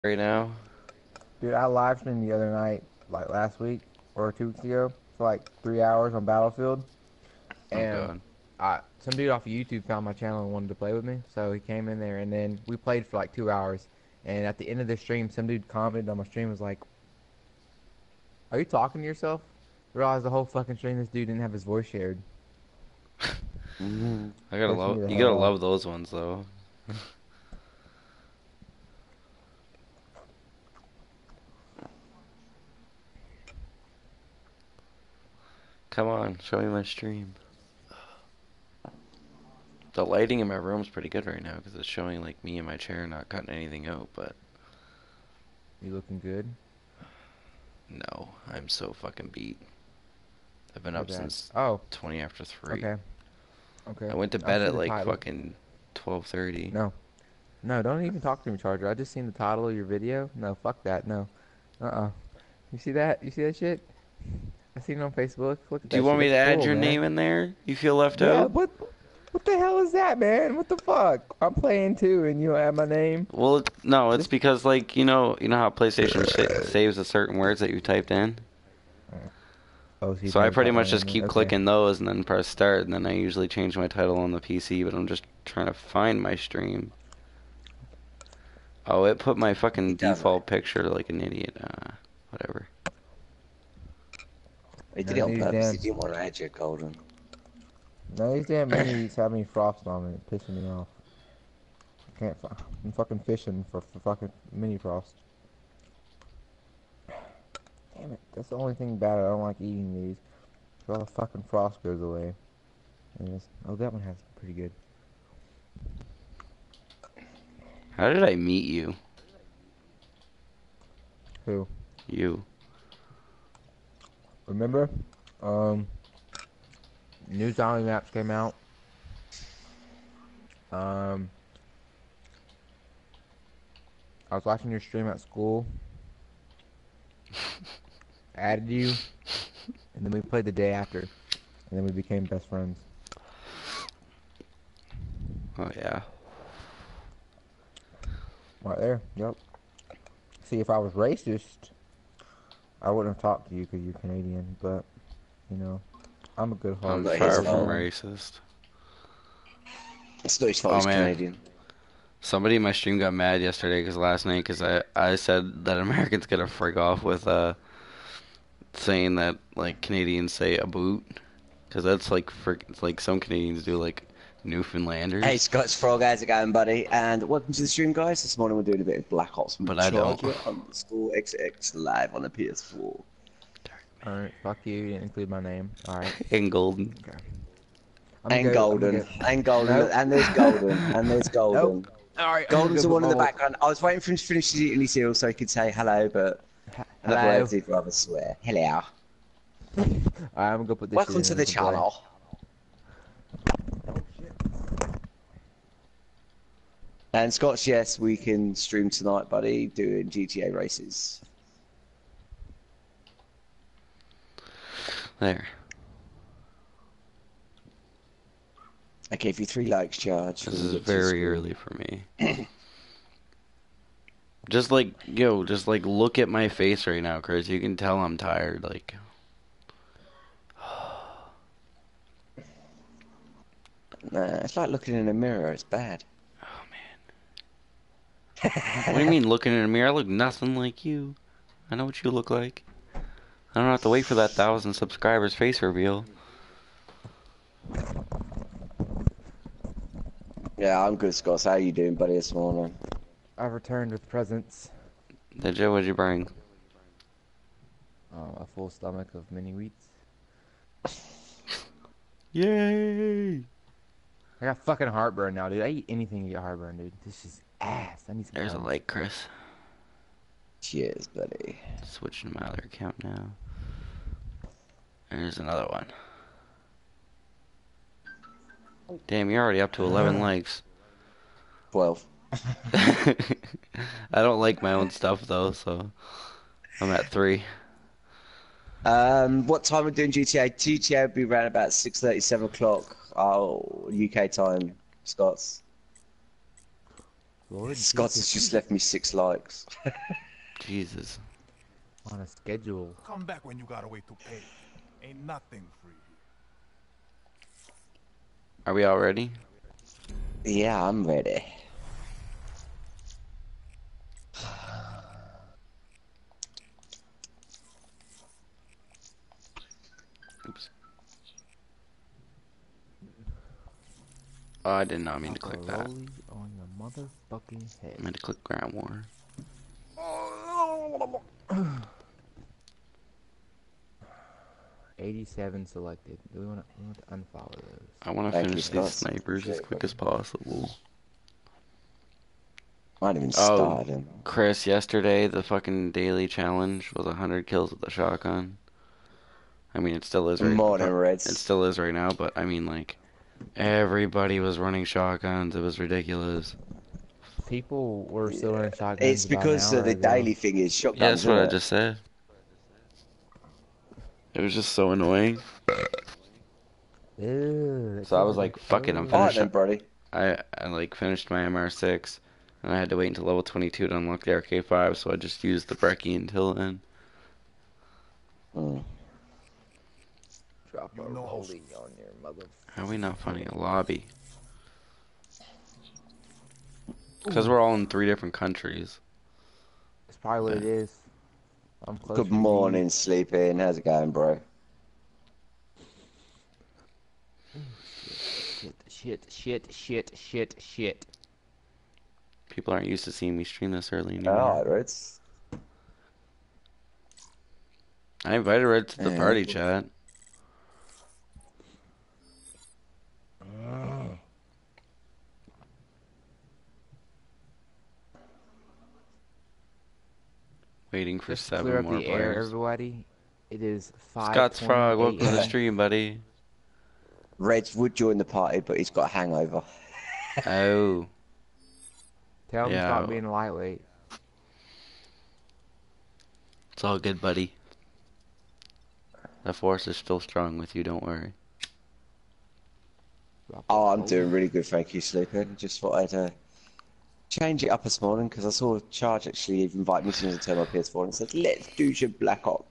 right now. Dude, I live streamed the other night, like last week or 2 weeks ago, for like 3 hours on Battlefield. Oh And god. some dude off of YouTube found my channel and wanted to play with me, so he came in there and then we played for like 2 hours. And at the end of the stream, some dude commented on my stream was like, "Are you talking to yourself?" I realized the whole fucking stream this dude didn't have his voice shared. I gotta Pissed me love the you hell gotta off. love those ones though. Come on, show me my stream. The lighting in my room's pretty good right now because it's showing like me in my chair not cutting anything out, but You looking good? no, I'm so fucking beat. I've been Where's up that? since Oh, 20 after 3. okay, okay. I went to I bed see at the like title. fucking 12:30. No, no, don't even talk to me, Charger. I just seen the title of your video. No, fuck that. No. You see that? You see that shit? I seen it on Facebook. Look at Do you that want shit. me That's to add cool, your man. name in there? You feel left Yeah, out? what the hell is that, man? What the fuck? I'm playing too, and you don't have my name. Well, no, it's This. because like you know how PlayStation saves the certain words that you typed in. Oh, so you've So I never pretty typed my much name just in? keep Okay. clicking those and then press start, and then I usually change my title on the PC, but I'm just trying to find my stream. Oh, it put my He fucking done it. default picture like an idiot. Whatever. He did None it of on these purpose. He damn, didn't want to add you, Golden. none of these damn minis have any frost on it. It's pissing me off. I can't. I'm fucking fishing for fucking mini frost. Damn it. That's the only thing bad. I don't like eating these. So all the fucking frost goes away. Oh, that one has pretty good. How did I meet you? Who? You. Remember? Um, new zombie maps came out. Um, I was watching your stream at school. Added you, and then we played the day after, and then we became best friends. Oh yeah. Right there. Yep. See, if I was racist, I wouldn't have talked to you because you're Canadian. But you know, I'm a good I'm heart. Not his far from fault. racist. It's not his fault. Oh He's man. Canadian. Somebody in my stream got mad yesterday because last night because I said that Americans gotta frig off with saying that like Canadians say a boot because that's like it's like some Canadians do like Hey, Newfoundlanders, Scott's Frog, how's it going, buddy? And welcome to the stream, guys. This morning we're doing a bit of Black Ops with but I don't. Charger _XX live on the PS4. All right. Fuck you. You didn't include my name. All right. In Golden. Okay. And Golden. And Golden. Nope. And there's Golden. And there's Golden. Nope. All right. Golden's the one in the background. I was waiting for him to finish his eating his cereal so he could say hello, but Hello. otherwise he'd rather swear. Hello. All right, I'm gonna go put this. Welcome shit to in the and play. channel. And Scotch, yes, we can stream tonight, buddy, doing GTA races. There. I gave you 3 likes, Charge. This is very early for me. Just like just like look at my face right now, Chris. You can tell I'm tired. Like. Nah, it's like looking in a mirror. It's bad. Oh man. What do you mean looking in a mirror? I look nothing like you. I know what you look like. I don't have to wait for that 1,000 subscribers face reveal. Yeah, I'm good, Scott. How you doing, buddy, this morning? I've returned with presents. Did you? What'd you bring? A full stomach of mini wheats. Yay! I got fucking heartburn now, dude. I eat anything to get heartburn, dude. This is ass. I need some. There's a Gum. like, Chris. Cheers, buddy. Switching to my other account now. There's another one. Damn, you're already up to 11 likes. 12. I don't like my own stuff though, so I'm at 3. What time are we doing GTA? GTA will be around about 6:30, 7 o'clock. UK time, Scots. Lord Scott has Jesus, just left me 6 likes. Jesus. on a schedule. Come back when you got a way to pay. Ain't nothing free Are we all ready? Yeah, I'm ready. Oops. Oh, I did not mean to click that. Rolly on your motherfucking head. I meant to click ground war. here. 87 selected. Do we want to unfollow those? I want to Thank finish you, these Scott. snipers as quick as possible. I haven't even Oh, started. Chris, yesterday the fucking daily challenge was 100 kills with a shotgun. I mean, it still is right. Morning, Reds. It still is right now, but I mean, like, everybody was running shotguns. It was ridiculous. People were still running shotguns It's about an because hour the ago. daily thing is Yeah, shotguns, that's what I isn't it? just said. It was just so annoying. Ew, that So I shit was like, fuck it, I'm gross. Alright finishing. then, Brody. I like finished my MR6, and I had to wait until level 22 to unlock the RK5, so I just used the brecci until then. Drop You a know how rolling on your mother. How are we not finding a lobby? Because we're all in 3 different countries. That's probably what it is. I'm close. Good morning, sleeping. How's it going, bro? Shit. People aren't used to seeing me stream this early anymore. Alright, Reds. I invited Red to the party chat. Waiting for Just to 7 clear up more the air, players. everybody. It is 5. Scott's Frog, welcome to the stream, buddy. Reds would join the party, but he's got a hangover. Oh. Tell him to Yeah. stop being a lightweight. It's all good, buddy. The force is still strong with you, don't worry. Oh, I'm doing really good, thank you, sleeping. Just thought I'd change it up this morning because I saw Charge actually invite me to turn my PS4 and said, let's do some Black Ops.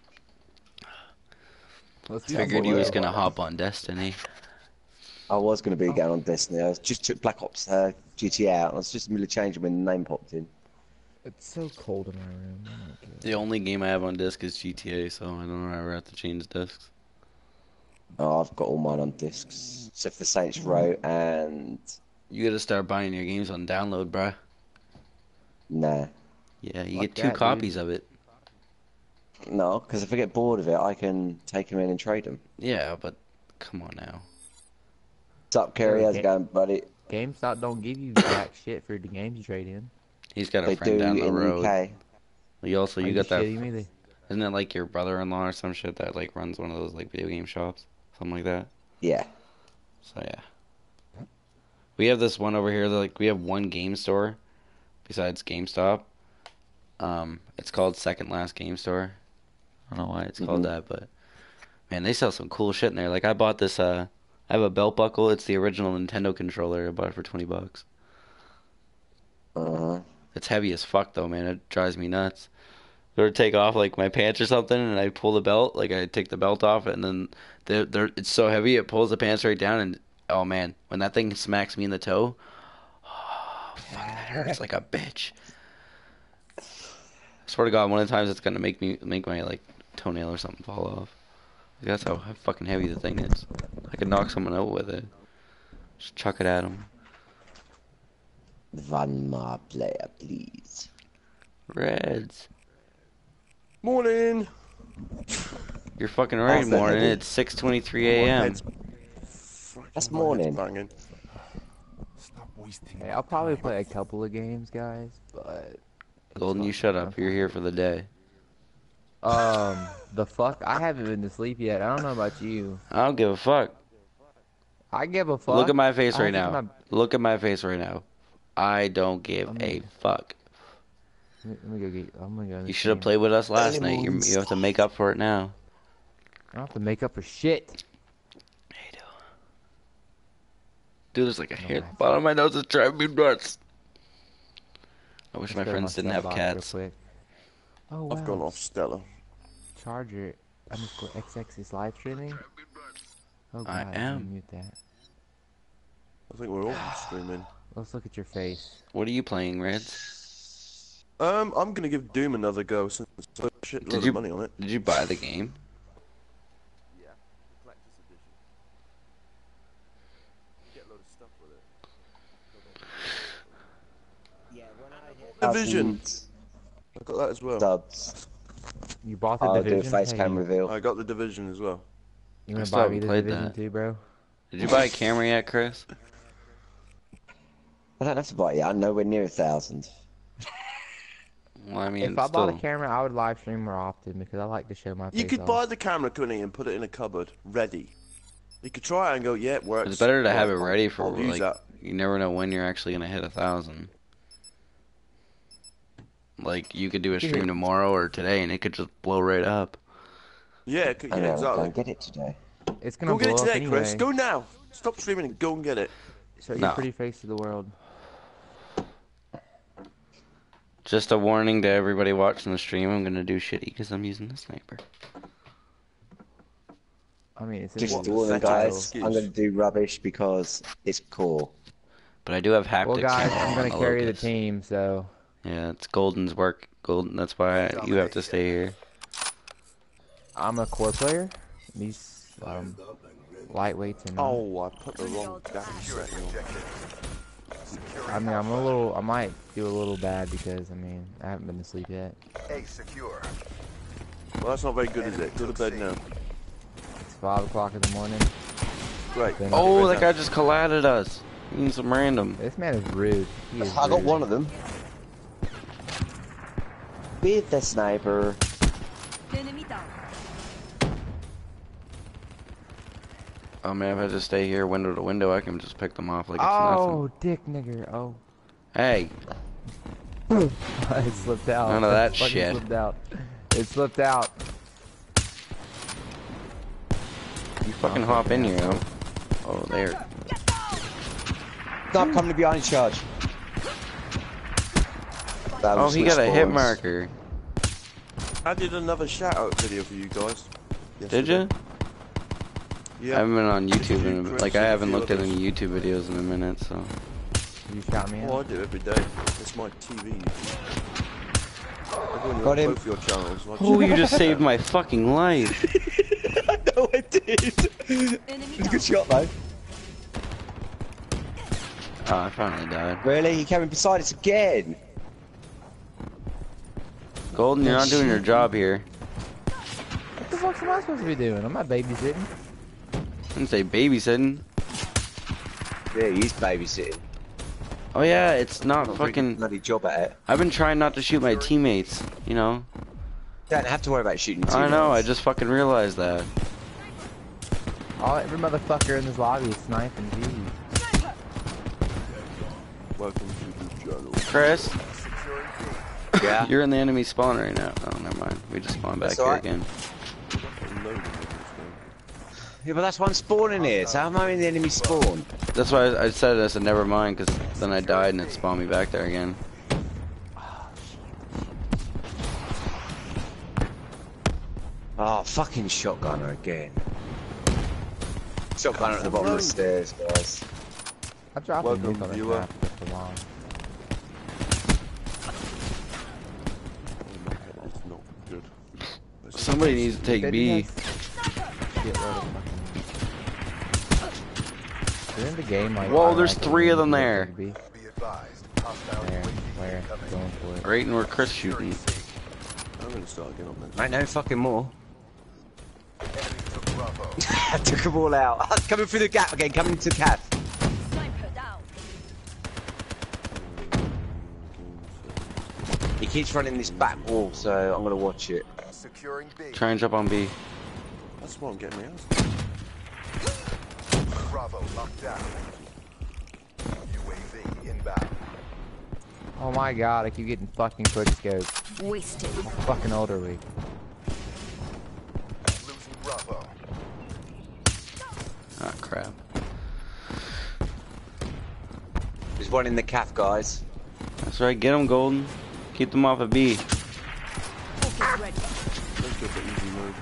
Let's do Figured some you was more. gonna hop on Destiny. I was going to be going on Destiny. I just took Black Ops GTA out. I was just in the middle of changing when the name popped in. It's so cold in my room. Oh my God. The only game I have on disc is GTA, so I don't ever have to change discs. Oh, I've got all mine on discs, except for Saints Row and... You gotta start buying your games on download, bruh. Nah. Yeah, you Fuck get 2 that, dude. copies of it. No, because if I get bored of it, I can take them in and trade them. Yeah, but come on now. What's up, Kerry? How's it going, buddy? GameStop don't give you jack shit for the games you trade in. He's got a They friend do down the in road. the UK. You You got that. shitting me? Isn't it like your brother-in-law or some shit that like runs one of those like video game shops, something like that? Yeah. So yeah, we have this one over here. That, like we have one game store besides GameStop. It's called Second Last Game Store. I don't know why it's called that, but man, they sell some cool shit in there. Like I bought this. I have a belt buckle. It's the original Nintendo controller. I bought it for $20. Uh-huh. It's heavy as fuck though, man. It drives me nuts. Or take off like my pants or something, and I pull the belt. Like I take the belt off, and then it's so heavy it pulls the pants right down. And oh man, when that thing smacks me in the toe, oh fuck, that hurts like a bitch. I swear to God, one of the times it's gonna make my like toenail or something fall off. Like, that's how fucking heavy the thing is. I could knock someone out with it. Just chuck it at them. One more player, please. Reds. Morning. You're fucking right, How's that, morning. Eddie? It's 6:23 a.m. That's morning. Stop wasting Hey, I'll probably play a couple of games, guys, but Golden, you shut up. You're here for the day. the fuck? I haven't been to sleep yet. I don't know about you. I don't give a fuck. I give a fuck. Look at my face I right haven't now. been Look at my face right now. I don't give a fuck. Let me go get. I'm gonna go. You should have played with us last night. You have to make up for it now. I don't have to make up for shit. Hey, dude, there's like a hair at the bottom of my nose that's driving me nuts. I wish Let's my go to friends didn't sub have box cats. Real quick. Oh wow. I've gone off Stella. Charger underscore XX is live streaming. Oh god, I I'm gonna am. mute that. I think we're all streaming. Let's look at your face. What are you playing, Reds? I'm gonna give Doom another go since there's a shitload of money on it. Did you buy the game? Yeah, the collector's edition. Get a load of stuff with it. Yeah, when I hit Division. I got that as well. subs, You bought the I'll do a division? face Hey, cam reveal. I got the Division as well. you I wanna still buy me haven't the played division that. too, bro? Did you buy a camera yet, Chris? I don't have to buy it yet. I'm nowhere near 1,000. Well, I mean, If I bought a still. camera, I would live stream more often because I like to show my face You could off. buy the camera, couldn't you, and put it in a cupboard, ready. You could try it and go, yeah, it works. It's better to have it Right, ready for I'll use like. that. You never know when you're actually gonna hit 1,000. Like you could do a stream tomorrow or today, and it could just blow right up. Yeah, I know, exactly. don't get it today. It's gonna Go get blow it up today, anyway. Chris. Go now. Stop streaming and go and get it. Show your No. pretty face to the world. Just a warning to everybody watching the stream. I'm gonna do shitty because I'm using the sniper. I mean, it's in Just the warning, pathetic guys. excuse. I'm going to do rubbish because it's cool. But I do have haptics. Well, guys, now I'm on gonna the carry the Locus. team, so Yeah, it's Golden's work. Golden. That's why you have to stay here. I'm a core player. These lightweights and Oh, I put the wrong gas setting on. I mean, I might do a little bad because I mean, I haven't been to sleep yet. Well, that's not very good, is it? Go to bed now. It's 5 o'clock in the morning. Great. Then- Oh, that guy just collided us. He needs some random. This man is rude. He is I got rude. one of them. With the sniper. Oh man, if I just stay here window to window, I can just pick them off like it's Oh, dick nigger. Oh, nothing. Hey, it slipped out. None of It that fucking shit. Slipped out. It slipped out. you fucking hop in here. Oh, there. Stop coming to behind charge. That Oh, was he got a hit spawns. marker. I did another shout out video for you guys. Did you? I Yeah. haven't been on YouTube in Chris, like I and a haven't few looked at others. any YouTube videos in a minute, so. You shot me Oh, I out. do every day. It's my TV. I go on Got him. both your channels. and I Oh, you just saved my fucking life. No, I did. It's a good shot though. Oh, I finally died. Really? He came in beside us again. Golden, you're not doing your job here. What the fuck am I supposed to be doing? I'm not babysitting. I didn't say babysitting. Yeah, he's babysitting. Oh yeah, it's not Not a very good fucking. bloody job at it. I've been trying not to shoot my teammates. You know. Don't have to worry about shooting. I know. I teammates. just fucking realized that. Every motherfucker in this lobby is sniping. Jeez. Welcome to the channel. Chris, Yeah. you're in the enemy spawn right now. Oh, never mind. We just spawned back That's here alright. again. Yeah, but that's why I'm spawning here. So how am I in the enemy spawn? That's why I said I said never mind, because then I died and it spawned me back there again. Oh, fucking shotgunner again. Shotgunner at the bottom of the stairs, guys. I dropped a Welcome, nuke on the viewer. map just for long. It's not good. Somebody needs to take Then B. he has shitload of fucking- They're in the game like. Whoa, I there's like three it of them when you there. take B. Be advised, hostile Where? UAV Where? incoming. Going for it. Right, and where Chris shooting. I'm gonna start again on that. Ain't no fucking more. Enemy took Bravo. I took them all out. Coming through the gap again, coming to Cav. He keeps running this back wall, so I'm gonna watch it. Securing B. Try and jump on B. That's what I'm getting me out. Bravo locked down. UAV inbound. Oh my god, I keep getting fucking quick scope. Wasted. How fucking old are we? Losing Bravo. Ah, crap. There's one in the calf, guys. I That's right, get them, Golden. Keep them off of B. Let's go for easy mode.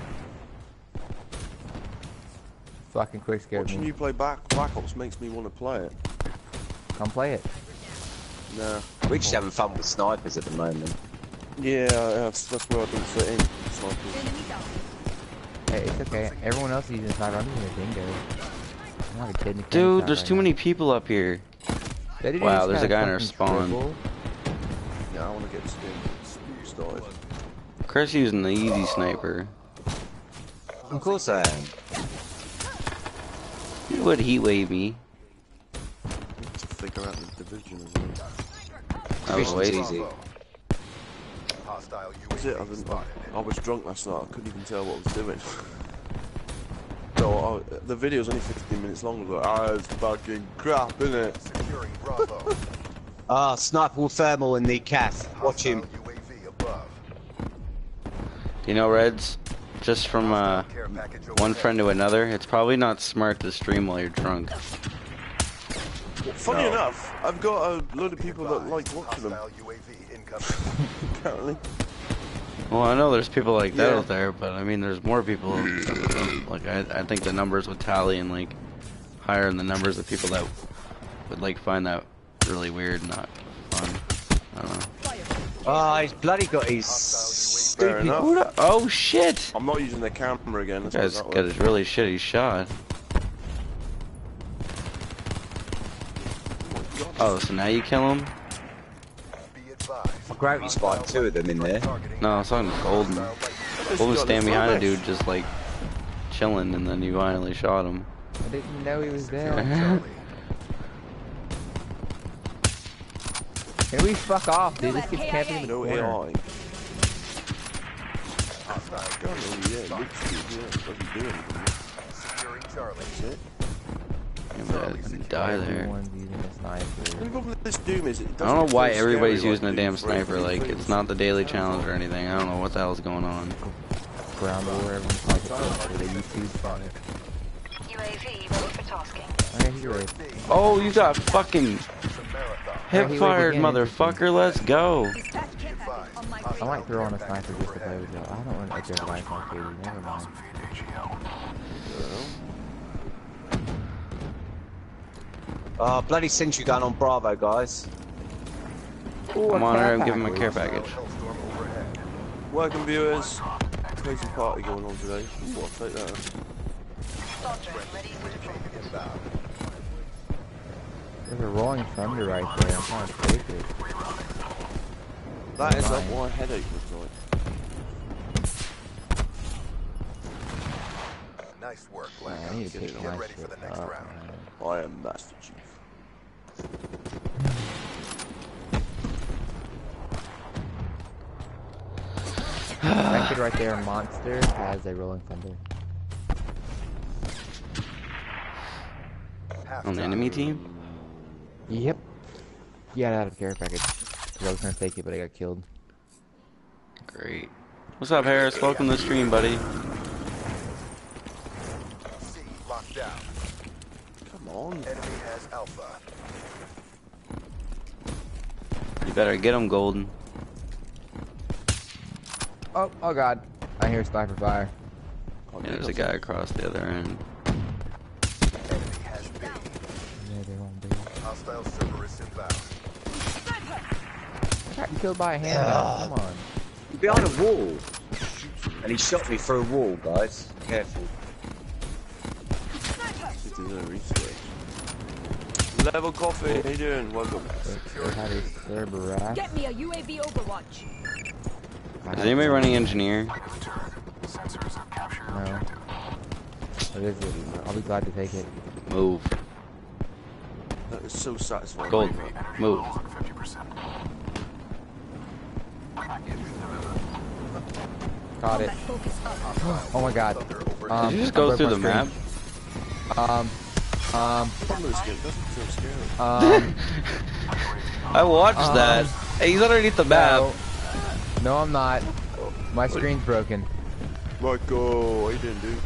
Fucking quick scared Watching me. you play Black Ops makes me want to play it. Come play it. Nah. We're just having fun with snipers at the moment. Yeah, that's where I don't fit in. Snipers. Hey, it's okay. Everyone else is using sniper. I'm using a dingo. I'm not a kid in the Dude, candy there's shop too right many people up here. now. That Wow, dude's there's got a guy in our fucking spawn. triple. Yeah, I want to get started. Chris using the easy sniper. Of course I am. He would heat wave me. To figure out the division as well. That was way Division's easy. That's it. I was drunk last night. I couldn't even tell what I was doing. So the video's only 15 minutes long. I was like, it's fucking crap, innit? Ah, sniper with thermal in the calf. Watch him. You know, Reds, just from one friend to another, it's probably not smart to stream while you're drunk. Funny enough, I've got a load of people that like watching them. Apparently. Well, I know there's people like that Yeah. out there, but I mean, there's more people. Like, I think the numbers would tally and like higher than the numbers of people that would like find that really weird, and not fun. I don't know. Ah, he's bloody got his Fair stupid. enough. Oh shit! I'm not using the camera again. This That's guy's what got that a really shitty shot. Oh, so now you kill him? I gravity spiked two of them in there. No, it's on Golden. Golden stand behind a dude just like chilling, and then you finally shot him. I didn't know he was there. Can we fuck off, dude? This kid's camping in the No corner. AI. God, no, yeah, looks good, yeah. Doesn't do anything. That's it. Yeah, but I didn't die there. Everyone's using a sniper. The problem with this Doom is it I doesn't don't know why feel everybody's scary using a like damn Doom for sniper. everything. Like, it's not the daily challenge or anything. I don't know what the hell's going on. Ground war, everyone's talking for the YouTube channel. UAV ready for tasking. Alright, he's ready. Oh, you got fucking hip he fired, went again, motherfucker. Let's go. I might throw on a sniper just to play with y'all. I don't want to get a life on KD. Never mind. Ah, bloody sentry gun on Bravo, guys. Ooh, I'm on her. I'm giving my package. care package. Welcome, viewers. Crazy party going on today. Ooh, I'll take that. There's a rolling thunder right there. I'm trying to take it. That is Mine. up my headache was like. Nice work, I need to pick my shit up, man. I am Master Chief. That kid right there, Monster, has a rolling thunder. On the enemy team? Yep. Yeah, I had a care package. 'Cause I was gonna take it, but I got killed. Great. What's up, Harris? Welcome to the stream, buddy. C locked down. Come on. Enemy has Alpha. You better get him, Golden. Oh, oh god. I hear sniper fire. Yeah, there's a guy across the other end. Enemy has B. Yeah, they won't be. Hostile Cerberus inbound. I got killed by a handgun. Come on. Behind a wall. And he shot me through a wall, guys. Careful. This is a research. Level Coffee, how you doing? Welcome. They had a Cerberus. Get me a UAV overwatch. Is anybody running engineer? No. What is it? I'll be glad to take it. Move. That is so satisfying. Golden. Move. Caught it. Focus up. Oh my god. Did you just I go broke through my the map? screen. Problem with this game doesn't feel scary. I watched that. Hey, he's underneath the map. No, I'm not. My screen's broken. Michael, how you doing, dude?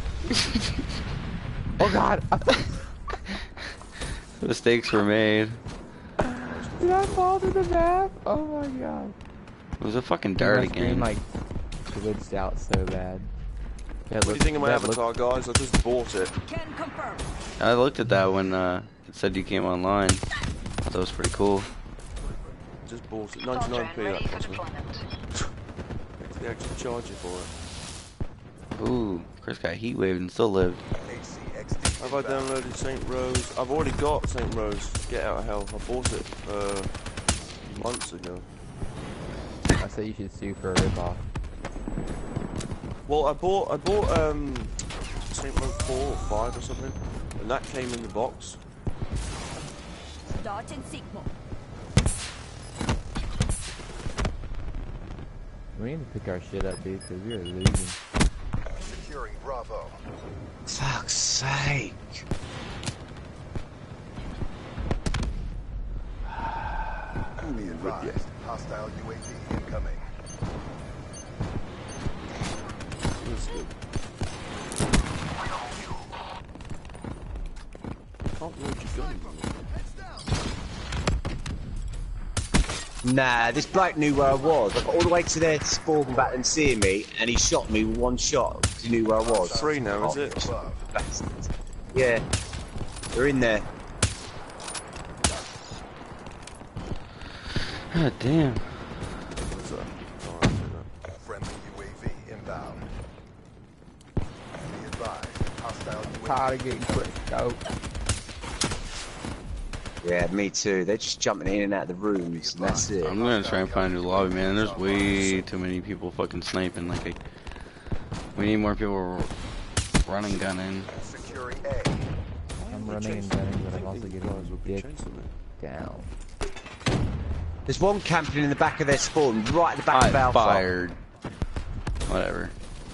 Oh god. Mistakes were made. Did I fall through the map? Oh my god. It was a fucking My dart screen, again. like, glitched out so bad. What do you think of my avatar, guys? I just bought it. Can confirm. I looked at that when it said you came online. That was pretty cool. Just bought it. Cauldron 99p ready that for cost me. deployment. They actually charge you for it. Ooh, Chris got heat waved and still lived. Have I downloaded Saint Rose? I've already got Saint Rose. Get out of hell. I bought it months ago. I said you should sue for a ripoff. Well, I bought Saint Rose 4 or 5 or something, and that came in the box. Dart and Sigma. We need to pick our shit up, dude, because we are losing. Securing Bravo. Fuck's sake. Be advised. Hostile UAV incoming. That's good. Can't load your gun. Nah, this bloke knew where I was. I got all the way to there to spawn back and see me, and he shot me with one shot because he knew where I was. 3 now, is it? Above. Bastard. Yeah, they're in there. God damn. What's that? Oh, I see that. Friendly UAV inbound. Be advised. Hostile UAV. Tired of getting quick out. Yeah, me too. They're just jumping in and out of the rooms, and that's it. I'm gonna try and find a new lobby, man. There's way too many people fucking sniping. Like, we need more people running, gunning. Securing A. I'm running and gunning, but I'm also getting Guys will be dick chasing me. down. There's one camping in the back of their spawn, right at the back of I Alpha. fired. Whatever.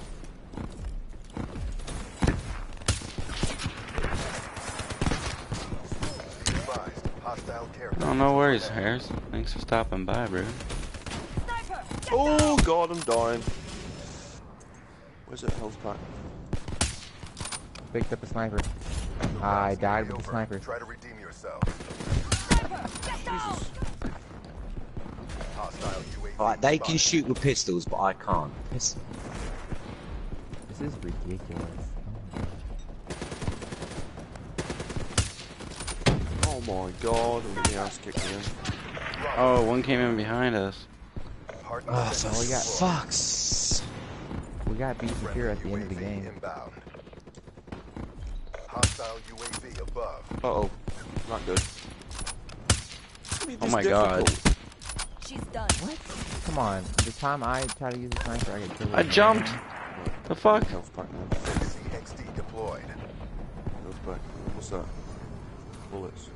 Be advised. Hostile care. Oh, no worries, Harris. Thanks for stopping by, bro. Sniper! Get Oh god, I'm dying. Where's that health pack? Picked up a sniper. I died with the Over. sniper. Try to redeem yourself. sniper! Get down! Hostile UAV. Alright, they can spotted. shoot with pistols, but I can't. Pistol. This is ridiculous. Oh my god, I'm getting ass kicked again. Oh, one came in behind us. Hardened Oh, defense for we got- deployed. fuck's. We got beat secure at the end of the UAV game. Inbound. Hostile UAV above. Uh-oh. Not good. Oh my god. She's done. What? Come on. The time I try to use a sniper, I get killed. I jumped. The fuck? Health pack now. CXD deployed. Health pack. What's that? Bullets.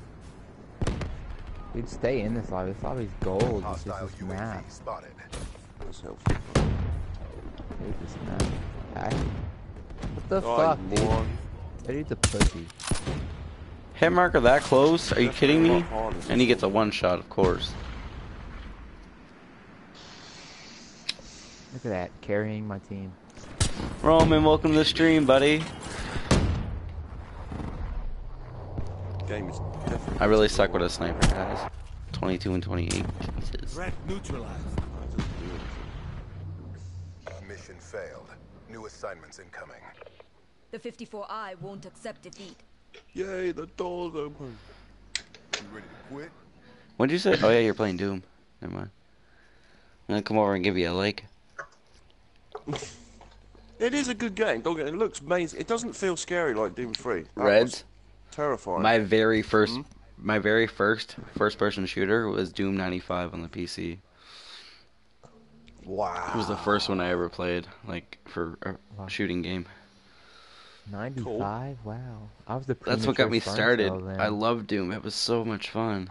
Dude, stay in this lobby. This lobby's gold. It's Hostile just this map. UAV spotted. That's health. Dude, this map. What the Oh, fuck, you dude? moron. That dude's a pussy. Hit marker that close? Are you kidding me? Definitely not hard as And he this gets a one shot, of course. Look at that. Carrying my team. Roman, welcome to the stream, buddy. game is definitely... I really suck with a sniper, guys. 22 and 28. Jesus. Threat neutralized. Mission failed. New assignments incoming. The 54I won't accept defeat. Yay, the door's open. You ready to quit? What'd you say? Oh yeah, you're playing Doom. Never mind. I'm gonna come over and give you a like. It is a good game. Don't get it. Looks amazing. It doesn't feel scary like Doom 3. That Reds. was terrifying. My very first first-person shooter was Doom 95 on the PC. Wow. It was the first one I ever played, like for a Wow. shooting game. 95? Wow. I was the That's what got me premature started. sperm cell then. I love Doom. It was so much fun.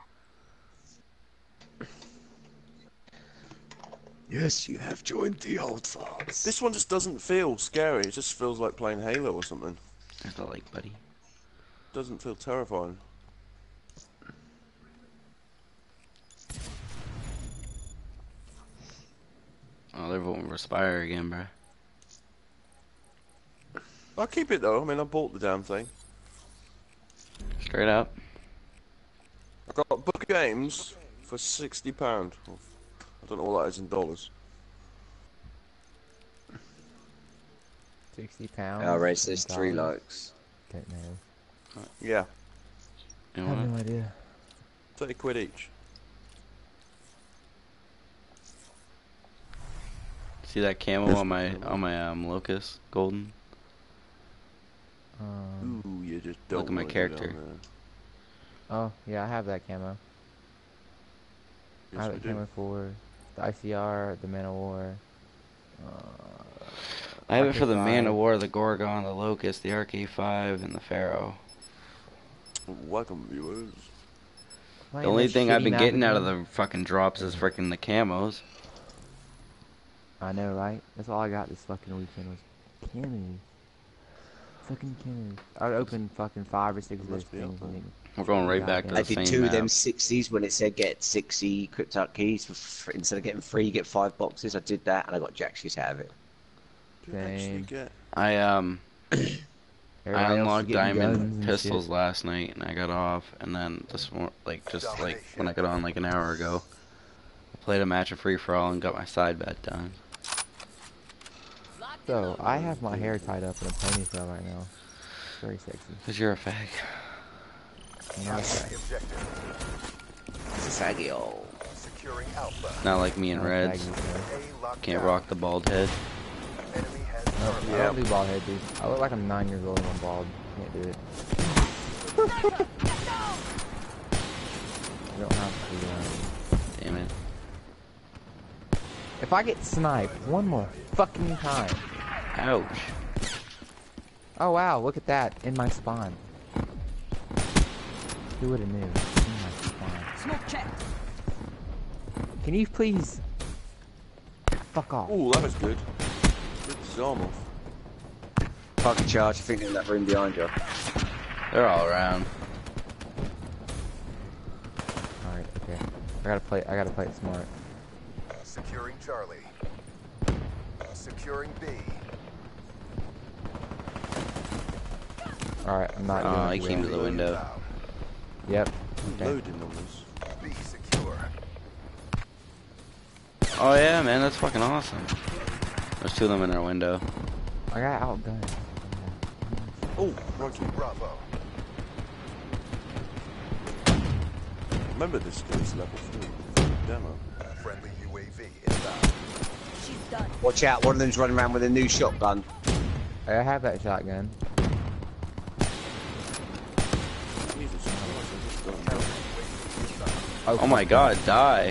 Yes, you have joined the old farts. This one just doesn't feel scary. It just feels like playing Halo or something. There's the like, buddy. Doesn't feel terrifying. Oh, they're voting for Spire again, bro. I'll keep it though. I mean, I bought the damn thing. Straight up. I got Book games for £60. I don't know what that is in dollars. £60. Our race says 3 $10. likes. Don't know. Yeah, You I know have what? no idea. 30 quid each. See that camo on my Locus Golden? Ooh, you just don't Look at my wanna go character. down there. Oh, yeah, I have that camo. I Yes, have we that do. camo for the ICR, the Man of War. I have it for the Man RK5. of War, the Gorgon, the Locust, the RK5, and the Pharaoh. Welcome, viewers. The Playing only this thing I've shitty been map getting out of again. the fucking drops is freaking the camos. I know, right? That's all I got this fucking weekend was camos. Fucking camos. I'd open fucking 5 or 6 of those Must be up things. there. And We're going right back to goddamn. I the did same 2 of them map. 60s when it said get 60 cryptite keys. Instead of getting 3, you get 5 boxes. I did that and I got jack shit out of it. Do you actually Same. get... I Everybody else is unlocked getting guns diamond and pistols shit. last night, and I got off, and then this just when I got on like an hour ago, I played a match of free for all and got my side bet done. So, I have my hair tied up in a ponytail right now. It's very sexy. Cause you're a fag. No, Capture the objective. It's a faggy old. Securing Alpha. Not like me and no Reds. faggots, no. A locked Can't down. rock the bald head. Enemy has No, Alpha. I don't do bald head, dude. I look like I'm 9 years old and I'm bald. Can't do it. I don't have to, Damn it. If I get sniped one more fucking time. Ouch. Oh wow, look at that. In my spawn. Who would have knew? In my spawn. Smoke check. Can you please... Fuck off. Ooh, that was good. Good arm off. Fucking charge. I think they're in that room behind you. They're all around. Alright, okay. I gotta play it smart. Securing Charlie. Securing B. Alright, I'm not doing Oh, it he came to well. the window. Inbound. Yep. Okay. Loading on this. B secure. Oh yeah, man, that's fucking awesome. There's 2 of them in our window. I got outgunned. Oh, Rocky. Bravo. Remember this guy's level 3 demo. Friendly UAV inbound. She's done. Watch out. One of them's running around with a new shotgun. I have that shotgun. Jesus Christ, I just don't know. Oh my god, die.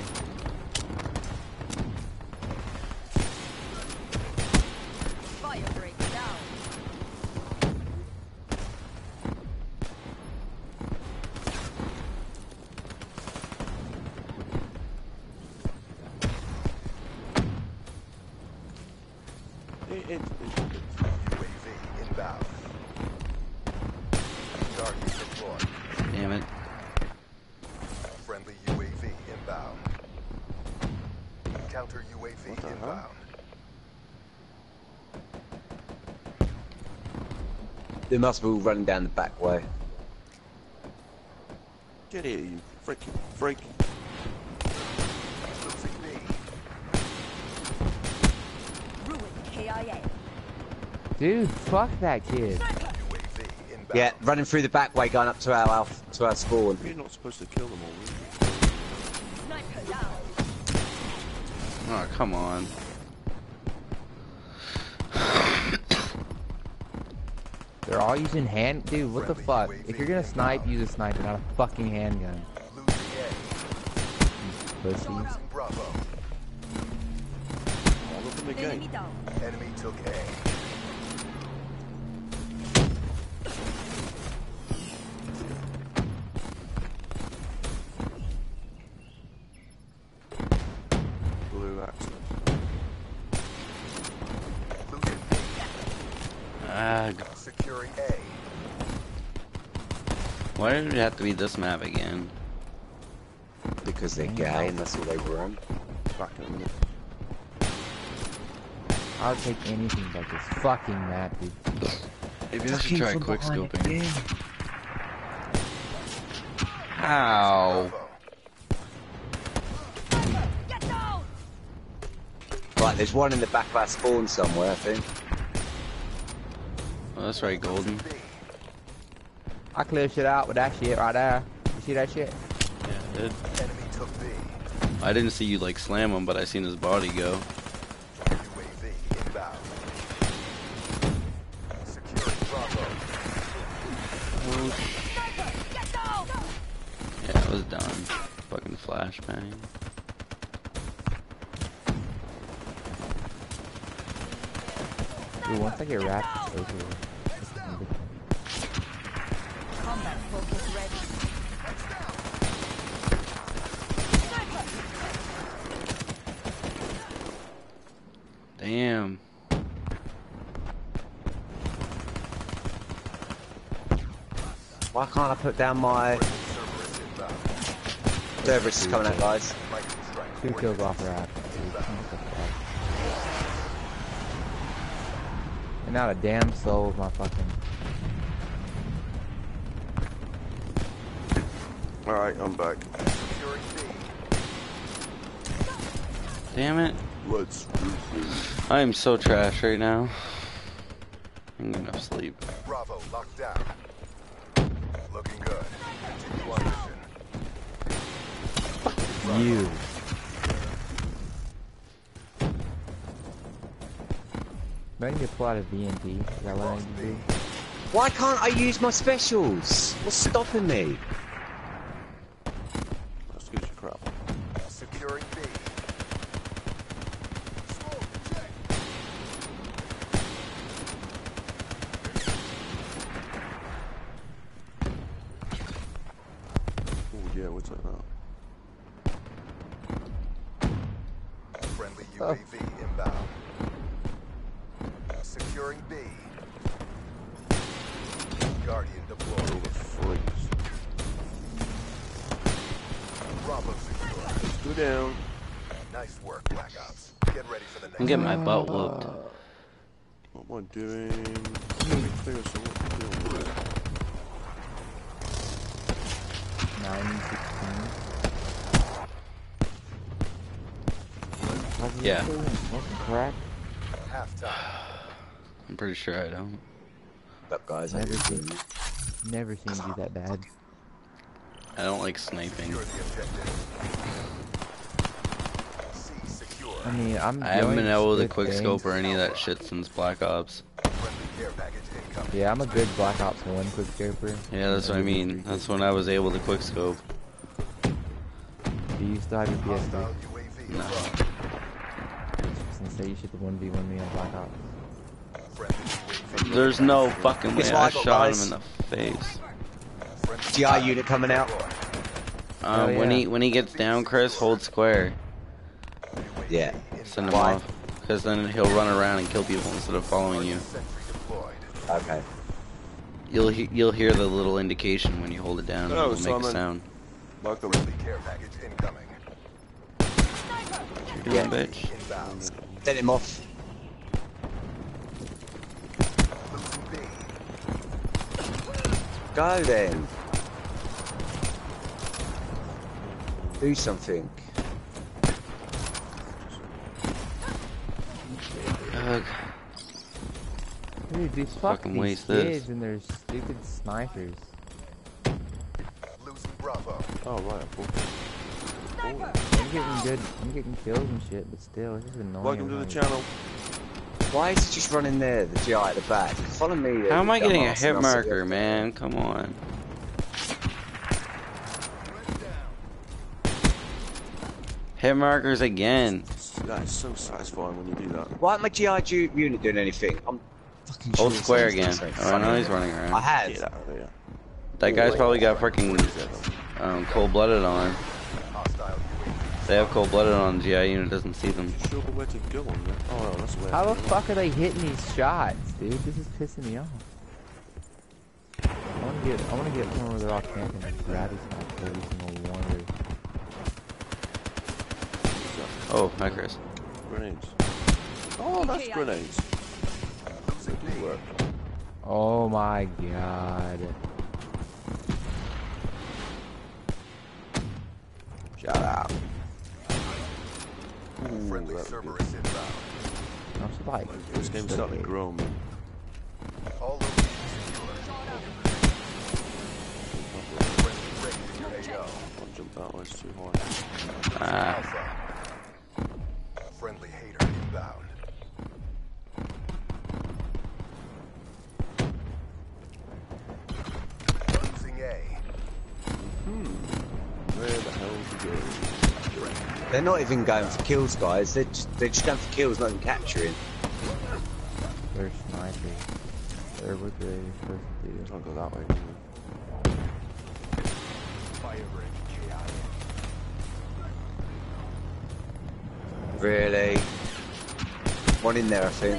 Fire break down. UAV inbound. Target deployed. Damn it. Friendly UAV inbound. Counter UAV What the hell? inbound. They must be all running down the back way. Get here, you freaking freak. Losing B. Ruin KIA. Dude, fuck that kid. UAV inbound. Yeah, running through the back way, going up to our spawn. You're not supposed to kill them all, really. Sniper down. Oh, come on. They're all using hand... Dude, what the fuck? If you're gonna snipe, use a sniper, not a fucking handgun. Losing Pussy. A. Losing Bravo. Oh, look at the Enemy game. down. Enemy took A. Blue access. Losing B. Securing A. Why did it have to be this map again? Because they're gay and that's all they run. Back in a minute. I'll take anything but this fucking map, dude. Maybe I should try quick scoping. again. How? Bravo. Right, there's one in the back of our spawn somewhere, I think. Oh, that's right, Golden. I cleared shit out with that shit right there. You see that shit? Yeah, I did. Enemy took B. I didn't see you like slam him, but I seen his body go. UAV inbound. Securing Bravo. Get down! Yeah, I was done. Fucking flashbang. Dude, once I get wrapped, it's over. Combat focus ready. Damn. Why can't I put down my... Cerberus inbound. Cerberus is coming out, guys. Lightning strike. 2 kills off wrap. And not a damn soul of my fucking... Alright, I'm back. Securing B. Damn it. Let's do this. I am so trash right now. I'm gonna enough sleep. Bravo locked down. Looking good. Continue on mission. You. Do I need to pull out a VNT? Is that what I need to do? Why can't I use my specials? What's stopping me? Let's get your crap. Securing B. Oh yeah, what's that now? Friendly UAV inbound. Securing B. Guardian Oh, deployed. the freaks. Bravo secure. Go down. Nice work, Black Ops. Get ready for the next I'm getting my round. butt whooped. What am I doing? Let me clear some what I'm doing with it. 9, 16. Yeah. Smoking crack? Halftime. I'm pretty sure I don't. What's up, guys? Never seen you that bad. I don't like sniping. Secure the objective. C secure. I mean, I'm. I haven't been able to good quick things. scope or any of that shit since Black Ops. Friendly care package incoming. Yeah, I'm a good Black Ops 1 quick scoper. Yeah, that's what I mean. That's when I was able to quick scope. Do you still have your PS3? Hostile UAV No. above. Since say you should 1v1 me on Black Ops. Friendly UAV. There's no fucking way. Guess what I I got, shot guys? him in the face. Friendly GI unit coming out. Oh, When yeah. he gets down, Chris, hold square. Yeah. Send him Why? off. Because then he'll run around and kill people instead of following you. Sentry deployed. Okay. You'll hear the little indication when you hold it down. Oh, It'll make a Simon. sound. Welcome. Friendly care package incoming. What you doing, bitch? Inbound. Send him off. Losing B. Go then. Do something. Ugh. Dude, these Fucking fucking waste kids this. and their stupid snipers. Losing Bravo. Oh right, I thought- I'm getting kills and shit, but still, it's just annoying. Welcome to the like- channel. Why is he just running there, the GI at the back? Follow me. How am I getting a dumbass, hit and I'll see marker, you. man? Come on. Hit markers again. That is so satisfying when you do that. Why ain't my GI unit doing anything? I'm fucking Hold sure square someone's again. doing Oh, I something. know he's running I around. Get have. out of here. That guy's probably got freaking cold-blooded on him. Hostile UAV. They have cold-blooded on. GI unit doesn't see them. Sure where to go on that? Oh, no, that's where. How the fuck are they hitting these shots, dude? This is pissing me off. I wanna get one where they're all camping and grab these guys every single one of those. Oh, hi, Chris. Grenades. Oh, that's grenades. Losing Good B. work. Oh my god. Shout out. Ooh, Friendly that was server good. is inbound. I'm just like, This game's starting to grow on me. All locations secure. Friendly raid in your AO. Can't jump that way, it's too high. Ah. Alpha. Friendly hater inbound. Losing A. Where the hell's he going? They're not even going for kills, guys. They're just going for kills, not even capturing. they're snipers. They're what they're supposed to do. Can't go that way, can we? Fire break KI. Really? One in there, I think.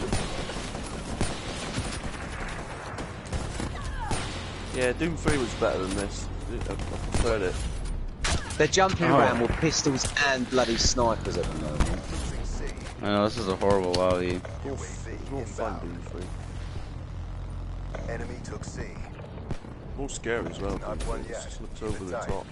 Yeah, Doom 3 was better than this. I preferred it. They're jumping Oh. around with pistols and bloody snipers at the moment. Losing C. I know this is a horrible lobby. It's more fun, Doom 3. Enemy took C. More scary as well. Not Doom 3. one It yet. just looks Keep over it the tight. top.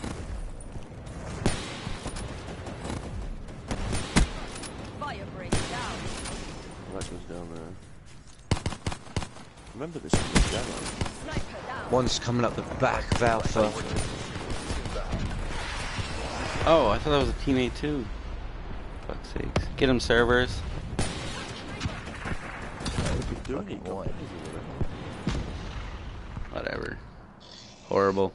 Fire break down. That goes down there. Remember this is the demo. Sniper down. One's coming up the back of Alpha. Oh, I thought that was a teammate too. Fuck's sakes. Get him, servers. Doing it. Fucking one. Whatever. Horrible.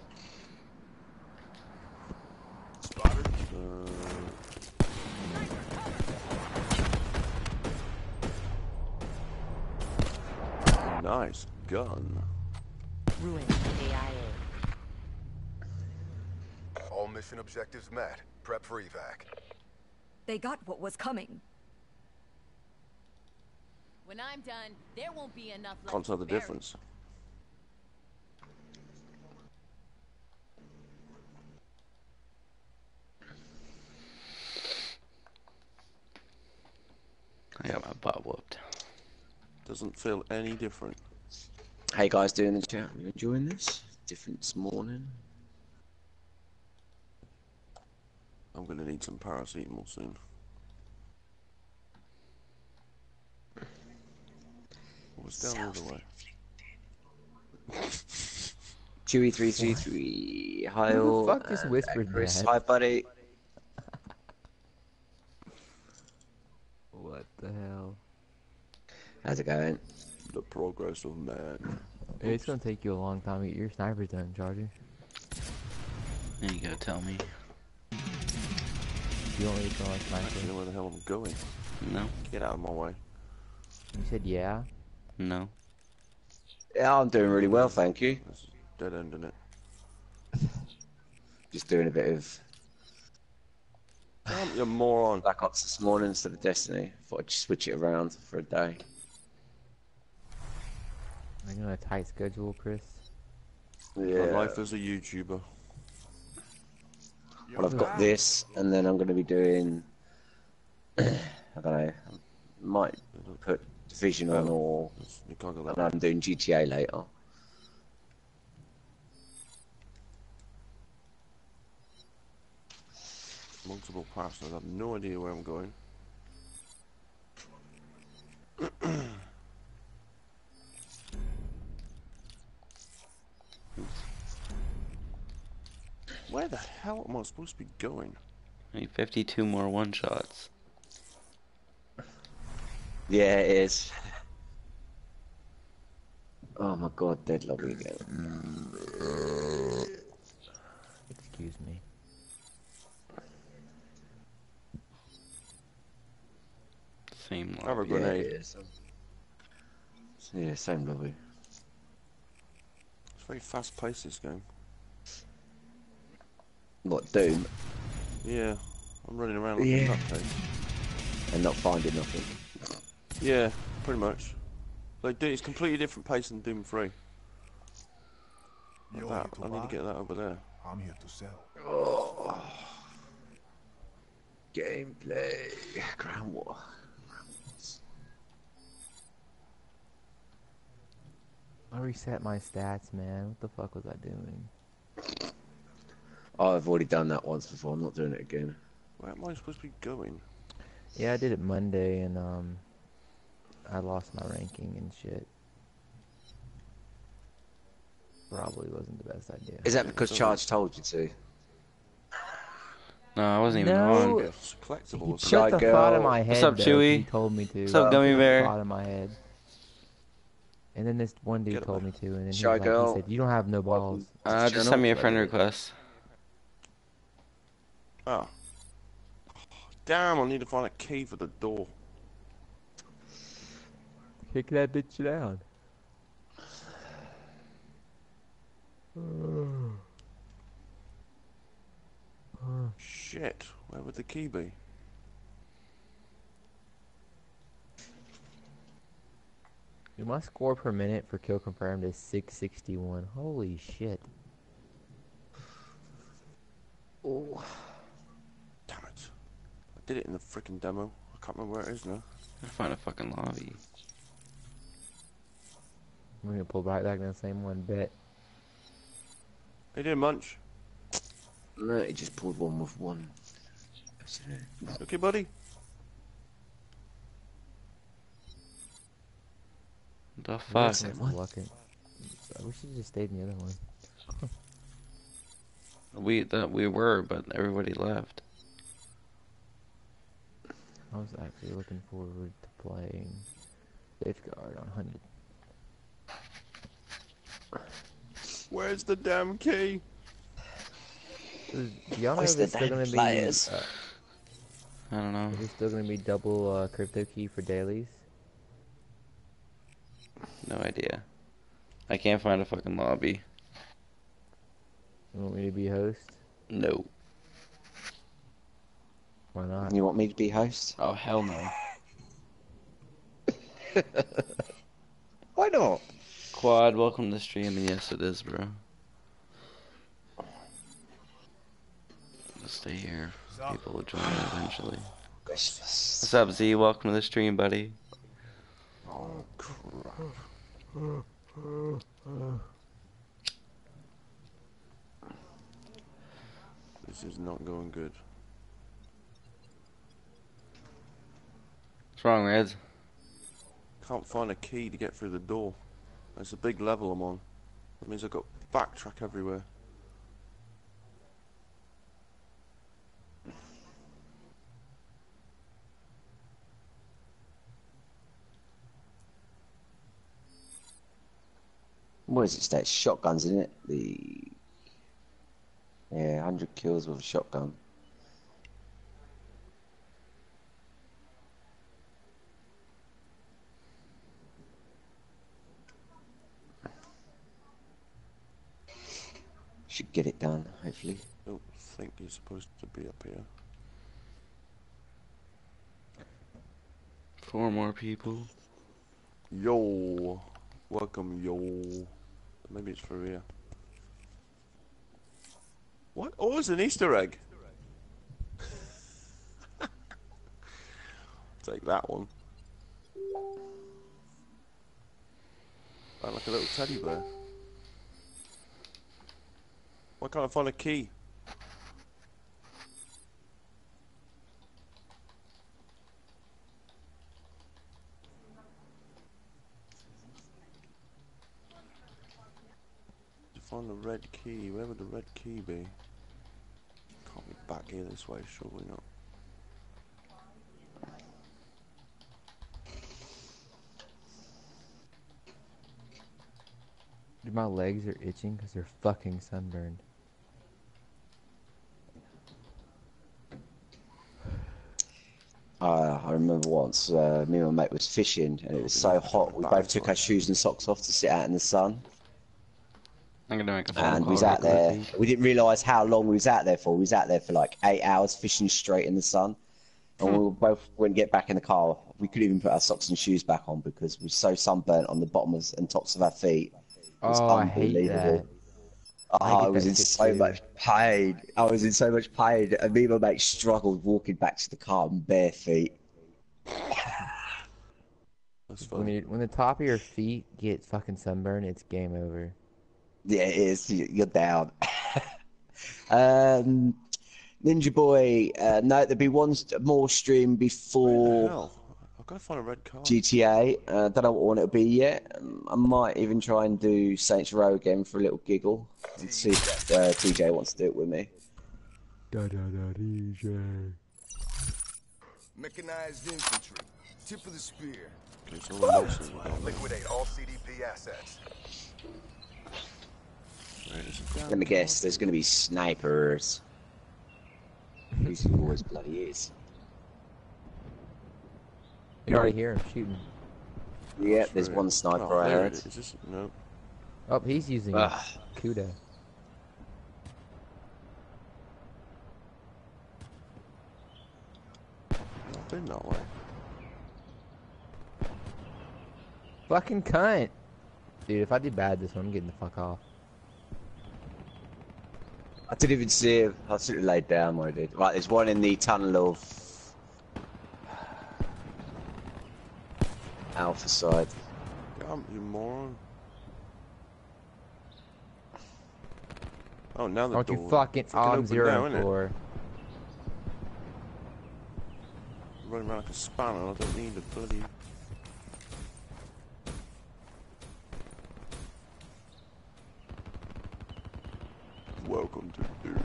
Spotted. Nice gun. Ruin AIA. All mission objectives met. Prep for evac. They got what was coming. When I'm done, there won't be enough left Can't tell to the bury. difference. I got my butt whooped. Doesn't feel any different. How you guys doing in the chat? You enjoying this? Different this morning. I'm gonna need some paracetamol soon. What's down the other way? Chewy333. Hi Who the all. fuck just whispered Chris. that? Hi buddy. What the hell? How's it going? The progress of man. Hey, it's gonna take you a long time to get your snipers done, Charger. There you go, tell me. You want me to go on I don't know sniper? where the hell I'm going. No? Get out of my way. You said yeah? No? Yeah, I'm doing really well, thank you. That's dead end, isn't it? Just doing a bit of Damn, you moron. Black Ops this morning instead of Destiny. Thought I'd just switch it around for a day. Are you on a tight schedule, Chris? Yeah. My life as a YouTuber. Well, I've got this, and then I'm going to be doing. I don't know. Might put Division on, or You can't go and that way. I'm doing GTA later. Multiple paths. I have no idea where I'm going. Where the hell am I supposed to be going? I need 52 more one-shots. Yeah, it is. Oh my god, dead lobby again. Excuse me. Same Have a lobby. Yeah, grenade. it is. Yeah, same lobby. It's very fast paced, this game. What, Doom? Yeah, I'm running around like Yeah. a nutcase. And not finding nothing. Yeah, pretty much. Like, it's completely different pace than Doom 3. Like You're that. here I to need to buy? get that over there. I'm here to sell. Oh. Gameplay. Ground war. I reset my stats, man. What the fuck was I doing? Oh, I've already done that once before. I'm not doing it again. Where am I supposed to be going? Yeah, I did it Monday, and I lost my ranking and shit. Probably wasn't the best idea. Is that because Charge told you to? No, I wasn't even on. No, It's he collectibles. Shy put the thought in girl. my What's head up, though, 'cause he Chewy? told me to. What's up, He Gummy put the Bear? thought in my head. And then this one dude Get him, told man. me to, and then he Shy was like, he girl. said, "You don't have no balls." Welcome to the Just send me a channel. friend request. Oh. Damn, I need to find a key for the door. Kick that bitch down. Shit, where would the key be? Dude, my score per minute for kill confirmed is 661. Holy shit. Oh. Damn it. I did it in the freaking demo. I can't remember where it is now. Gotta find a fucking lobby. I'm gonna pull right back in the same one, bet. Hey there, Munch. No, he just pulled one with one. Okay, buddy? The fuck? Lucky. I wish he just stayed in the other one. We were, but everybody left. I was actually looking forward to playing Safeguard on 100. Where's the damn key? Do y'all know Where's if the it's still damn gonna be? players? I don't know. Is it still gonna be double crypto key for dailies? No idea. I can't find a fucking lobby. You want me to be host? No. Why not? You want me to be host? Oh, hell no. Why not? Quad, welcome to the stream, and yes, it is, bro. Let's stay here. People will join eventually. What's up, Z? Welcome to the stream, buddy. Oh, crap. This is not going good. What's wrong, Reds? Can't find a key to get through the door. It's a big level I'm on. That means I've got backtrack everywhere. What is it? Stats shotguns, isn't it? Yeah, 100 kills with a shotgun. Should get it done, hopefully. Don't think you're supposed to be up here. 4 more people. Yo, welcome, yo. Maybe it's for here. What? Oh, it's an Easter egg. Take that one. Like a little teddy bear. Why can't I find a key? To find the red key, where would the red key be? Can't be back here this way, surely not. Dude, my legs are itching because they're fucking sunburned. I remember once me and my mate was fishing and it was so hot we both took our shoes and socks off to sit out in the sun. I'm gonna make a phone And we call was real out there. quick. We didn't realise how long we was out there for. We was out there for like 8 hours fishing straight in the sun. And we were both went to get back in the car. We couldn't even put our socks and shoes back on because we were so sunburnt on the bottoms and tops of our feet. It was Oh, I hate unbelievable. that. Oh, I I get was that in shit so too. much pain. I was in so much pain. And me and my mate struggled walking back to the car on bare feet. That's funny. When the top of your feet get fucking sunburned, it's game over. Yeah, it is. You're down. Um, Ninja Boy, no, there'll be one more stream Where the before hell? I've got to find a red card. GTA. Don't know what one it'll be yet. I might even try and do Saints Row again for a little giggle and see if TJ wants to do it with me. DJ. Mechanized infantry. Tip of the spear. Okay, so all the monsters are down there. Liquidate all CDP assets. Right, there's a damn Let me guess, card. there's going to be snipers. He's always bloody is. You already hear him shooting. Yeah, That's there's right. one sniper Oh, I there heard. it is. Is this? No. Oh, he's using Ugh. Kuda. I've been that way. Fucking cunt. Dude, if I do bad this one, I'm getting the fuck off. I didn't even see him. I sort of laid down when I did. Right, there's one in the tunnel of Alpha side. Damn, you moron. Oh, now the Don't door. you fucking open arm now, zero innit? for. Running around like a spanner. I don't need a bloody. Welcome to Doom.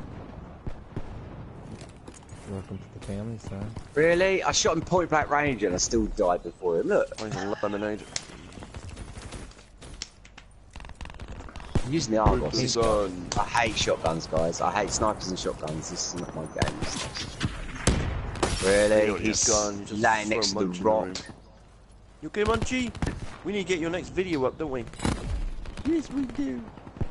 Welcome to the family, son. Really? I shot him point blank range and I still died before him. Look, Where's the lemonade? I'm using the Argos. He's on. I hate shotguns, guys. I hate snipers and shotguns. This is not my game. Really? You He's gun, you just laying throw next to the munch in rock. room. You okay, Munchie? We need to get your next video up, don't we? Yes, we do.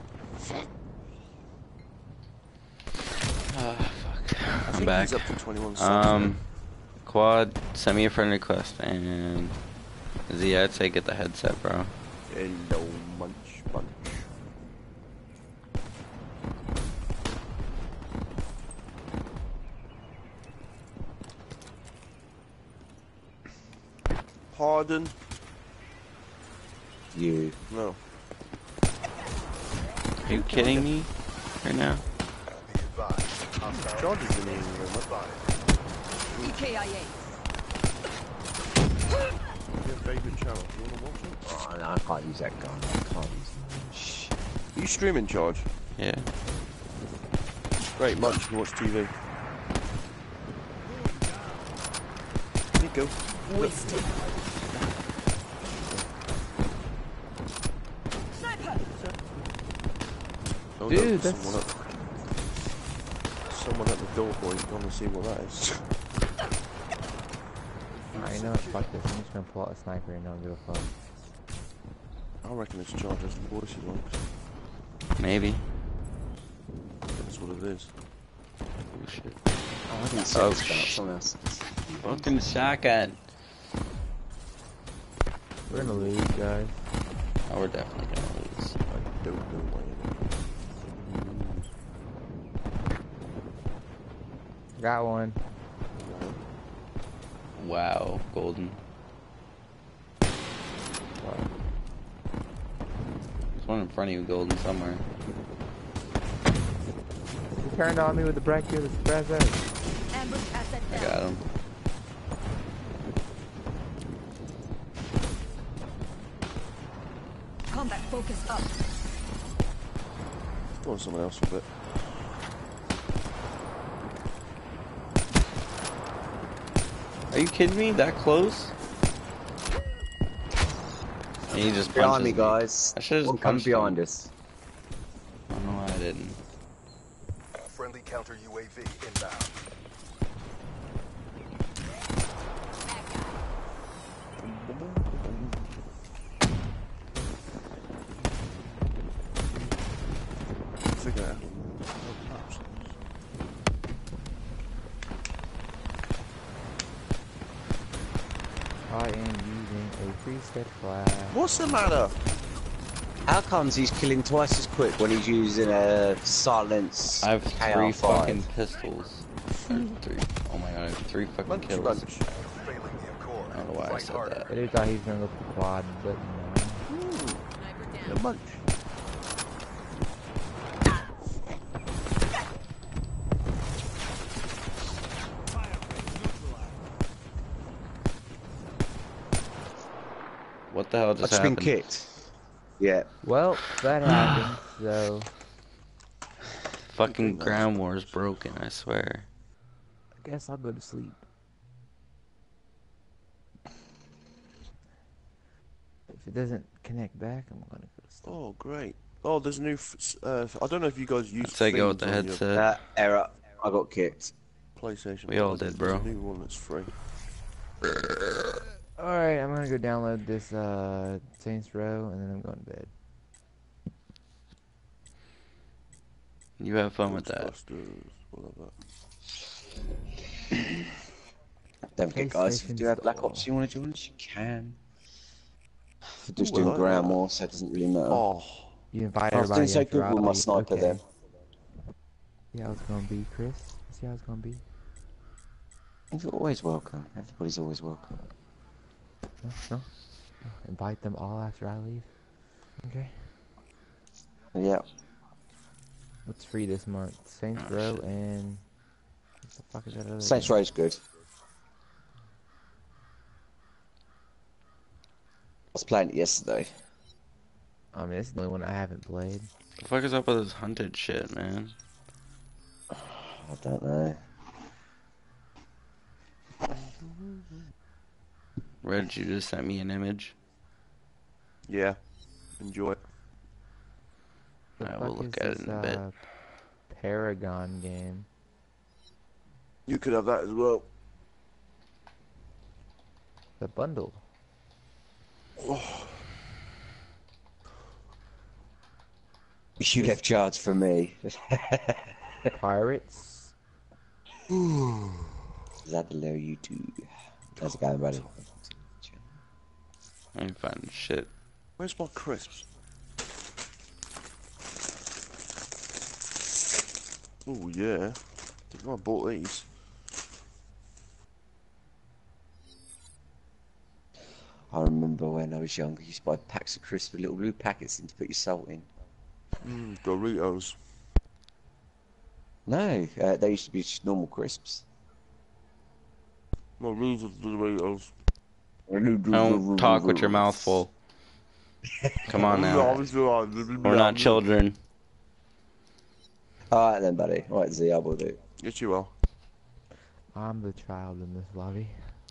Fuck. I I'm think back. he's up to 21 subs. Quad, send me a friend request, and Z, I'd say get the headset, bro. Hello, Munch, Munch. Pardon? You. No. Are you kidding me right now? Be advised. Hostile Charges in here, spotted. EKIA. Your favourite channel. You wanna watch it? Oh, no, I can't use that gun. I can't use that. Shh. You streaming, Charge? Yeah. Great, Munch, you can watch TV. There you go. Wasted. Sniper. Oh, Dude, no, that's- someone at the door, boy. You want to see what that is? Alright, you know what? Fuck this. I'm just gonna pull out a sniper and not give a fuck. I reckon it's Charge as the voice he likes. Maybe. That's what it is. Oh shit. Oh, I didn't see Oh, this gun. Someone else. Fucking shotgun. We're gonna lose, guys. Oh, we're definitely gonna lose. I don't know why. Got one. Wow, golden. Wow. There's one in front of you, golden, somewhere. He turned on me with the brachial espresso. Ambush asset I down. got him. Combat focus up. Go on someone else with it. Are you kidding me? That close? And he just Behind punches me, guys. I should've One just comes punched him. behind us. I don't know why I didn't. Friendly counter UAV inbound. Figure it out. I am using a preset flash. What's the matter? How comes he's killing twice as quick when he's using a silence? I have 3 KR5? fucking pistols. Or 3. Oh my god, I have 3 fucking Munch, kills. Munch. Failing the Accord. I don't know why I Fight said harder. that. The dude thought he was gonna go for the quad, but no. Sniper The down. Munch. What the hell I've just just been happened? kicked. Yeah. Well, that happened, so Fucking ground war is broken, I swear. I guess I'll go to sleep. If it doesn't connect back, I'm gonna go to sleep. Oh, great. Oh, there's a new. I don't know if you guys use I'd say go with themes the on your headset. Error. I got kicked. PlayStation. We all but did, there's bro. a new one that's free. Alright, I'm gonna go download this Saints Row and then I'm going to bed. You have fun with that. Ghostbusters, whatever. Don't forget, guys, if you do have Black install. Ops you want to join us, you can. We're just Ooh, I doing like ground that. war, so it doesn't really matter. Oh, You invite I was doing everybody so after good with my I'll leave. sniper Okay. then. See how it's gonna be, Chris. See how it's gonna be. You're always welcome. Everybody's always welcome. No. Invite them all after I leave. Okay. Yeah. What's free this month? Saints Oh, Row shit. and what the fuck is that other Saints game? Row's good. I was playing it yesterday. I mean, this is the only one I haven't played. The fuck is up with this hunted shit, man? I don't know. Red, you just sent me an image. yeah. Enjoy it. The I will fuck look is at it this, in a bit. Paragon game? You could have that as well. The bundle. You left charge for me. Pirates. Is that below you too? How's it going, buddy? I ain't finding shit. Where's my crisps? Oh yeah. I think I bought these. I remember when I was younger, you used to buy packs of crisps with little blue packets in to put your salt in. Doritos. No, they used to be just normal crisps. No, these are Doritos. Don't talk with your mouth full. Come on now. We're not children. Alright then, buddy. Alright, Z, I will do. Yes, you are. I'm the child in this lobby.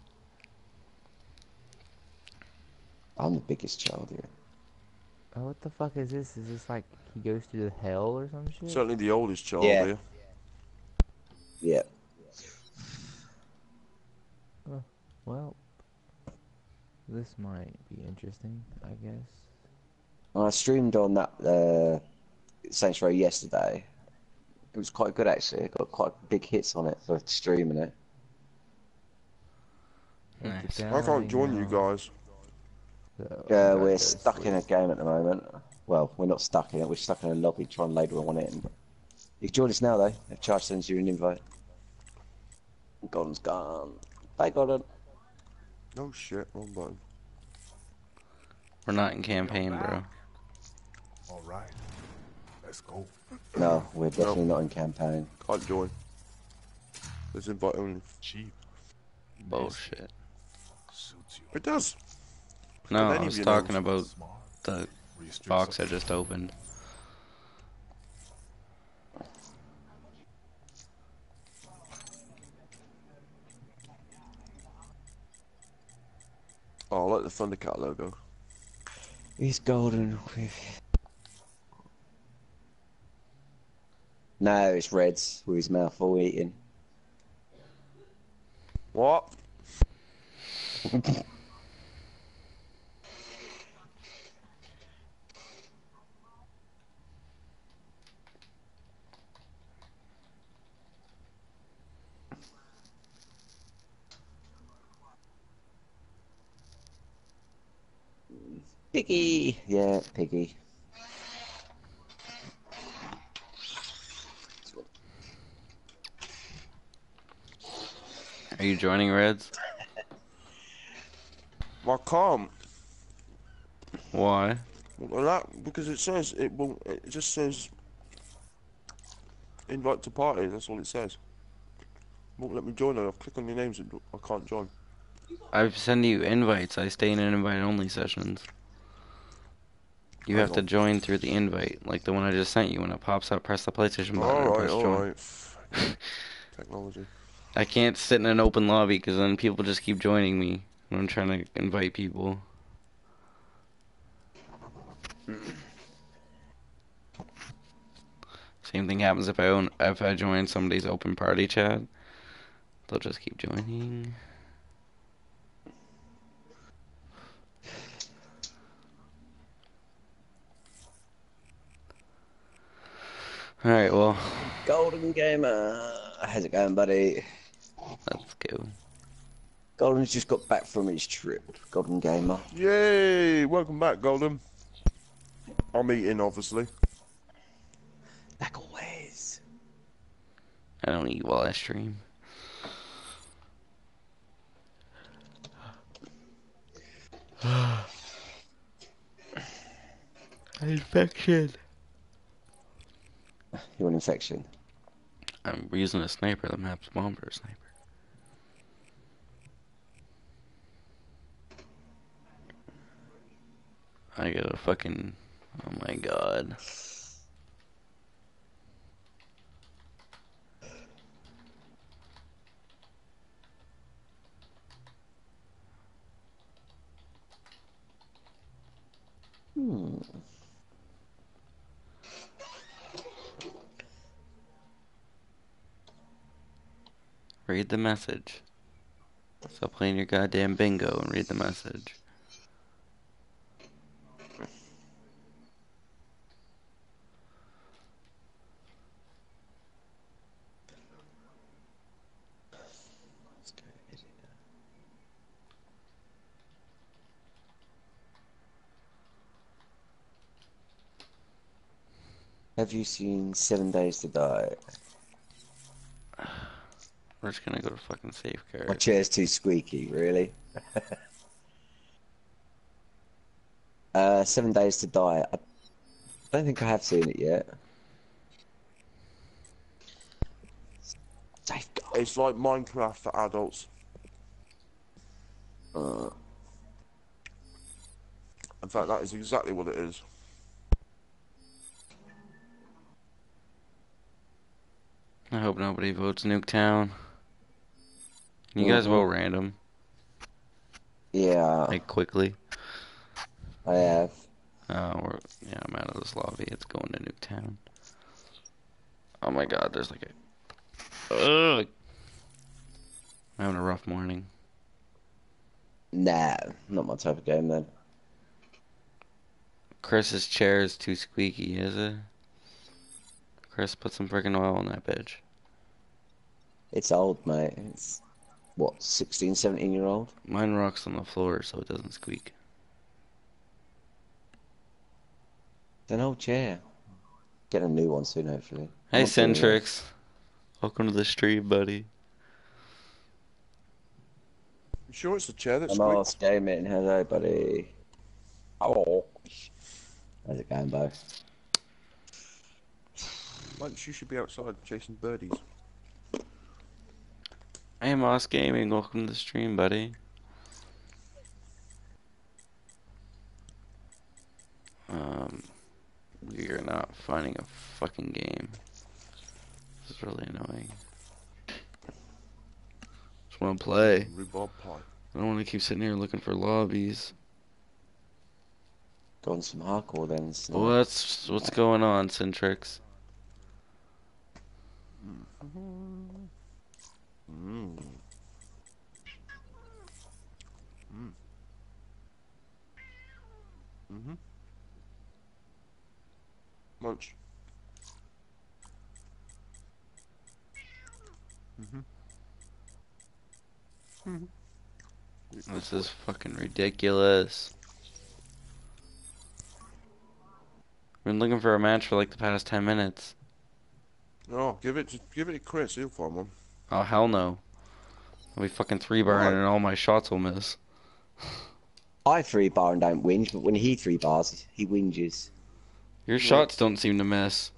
I'm the biggest child here. Oh, what the fuck is this? Is this like he goes through the hell or some shit? Certainly the oldest child Yeah. here. Yeah. Well, this might be interesting, I guess. I streamed on that Saints Row yesterday. It was quite good actually. It got quite big hits on it for streaming it. Nice. I can't join you guys. So, We're stuck in a game at the moment. Well, we're not stuck in it. We're stuck in a lobby trying to load one in. You can join us now though. If Charge sends you an invite. Gordon's gone. Bye, Gordon. Oh shit, wrong button. We're not in campaign, bro. All right. Let's go. No, we're definitely not in campaign. Can't join. Let's invite only. Cheap. Bullshit. Suits you. It does. No, Did I any was of you know? talking about Smart. the Restricts box I us. just opened. Oh, I like the Thundercat logo. He's golden with. No, it's Reds with his mouth full eating. What? Piggy! Yeah, Piggy. Are you joining Reds? I can't. Why? Well, that because it says it will. It just says invite to party. That's all it says. Won't let me join. I've clicked on your names and I can't join. I send you invites. I stay in invite-only sessions. You have to join through the invite, like the one I just sent you. When it pops up, press the PlayStation button and press join. Alright. Technology. I can't sit in an open lobby because then people just keep joining me when I'm trying to invite people. Same thing happens if I join somebody's open party chat. They'll just keep joining. Alright, well. Golden Gamer. How's it going, buddy? Let's go. Golden's just got back from his trip. Golden Gamer. Yay! Welcome back, Golden. I'm eating, obviously. Like always. I don't eat while I stream. Infection. You want infection? I'm using a sniper. The map's bomb for a sniper. I got a fucking... Oh my god. Read the message. Stop playing your goddamn bingo and read the message. Have you seen 7 Days to Die? We're just gonna go to fucking safeguard. My chair's too squeaky, really. 7 Days to Die. I don't think I have seen it yet. Safeguard. It's like Minecraft for adults. In fact, that is exactly what it is. I hope nobody votes Nuketown. You guys vote random. Yeah, Like, quickly. I have. Yeah, I'm out of this lobby. It's going to Nuketown. Oh my god, there's like a... Ugh! I'm having a rough morning. Nah, not my type of game then. Chris's chair is too squeaky, is it? Chris, put some freaking oil on that bitch. It's old, mate. It's, what, 16, 17-year-old? Mine rocks on the floor so it doesn't squeak. It's an old chair. Get a new one soon, hopefully. Hey, Not doing Centrix. Welcome to the stream, buddy. You sure it's the chair that's I'm all gaming. Hello, buddy. Oh. How's it going, Bo? Lunch, you should be outside chasing birdies. Hey, Moss Gaming. Welcome to the stream, buddy. We are not finding a fucking game. This is really annoying. Just want to play. Rhubarb pie. I don't want to keep sitting here looking for lobbies. Go on some hardcore then. What's going on, Centrix? Lunch. This is fucking ridiculous. I've been looking for a match for like the past 10 minutes. Oh, give it to Chris. He'll find one. Oh, hell no. I'll be fucking 3-barring and all my shots will miss. I 3-bar and don't whinge, but when he 3-bars, he whinges. Your shots don't seem to miss.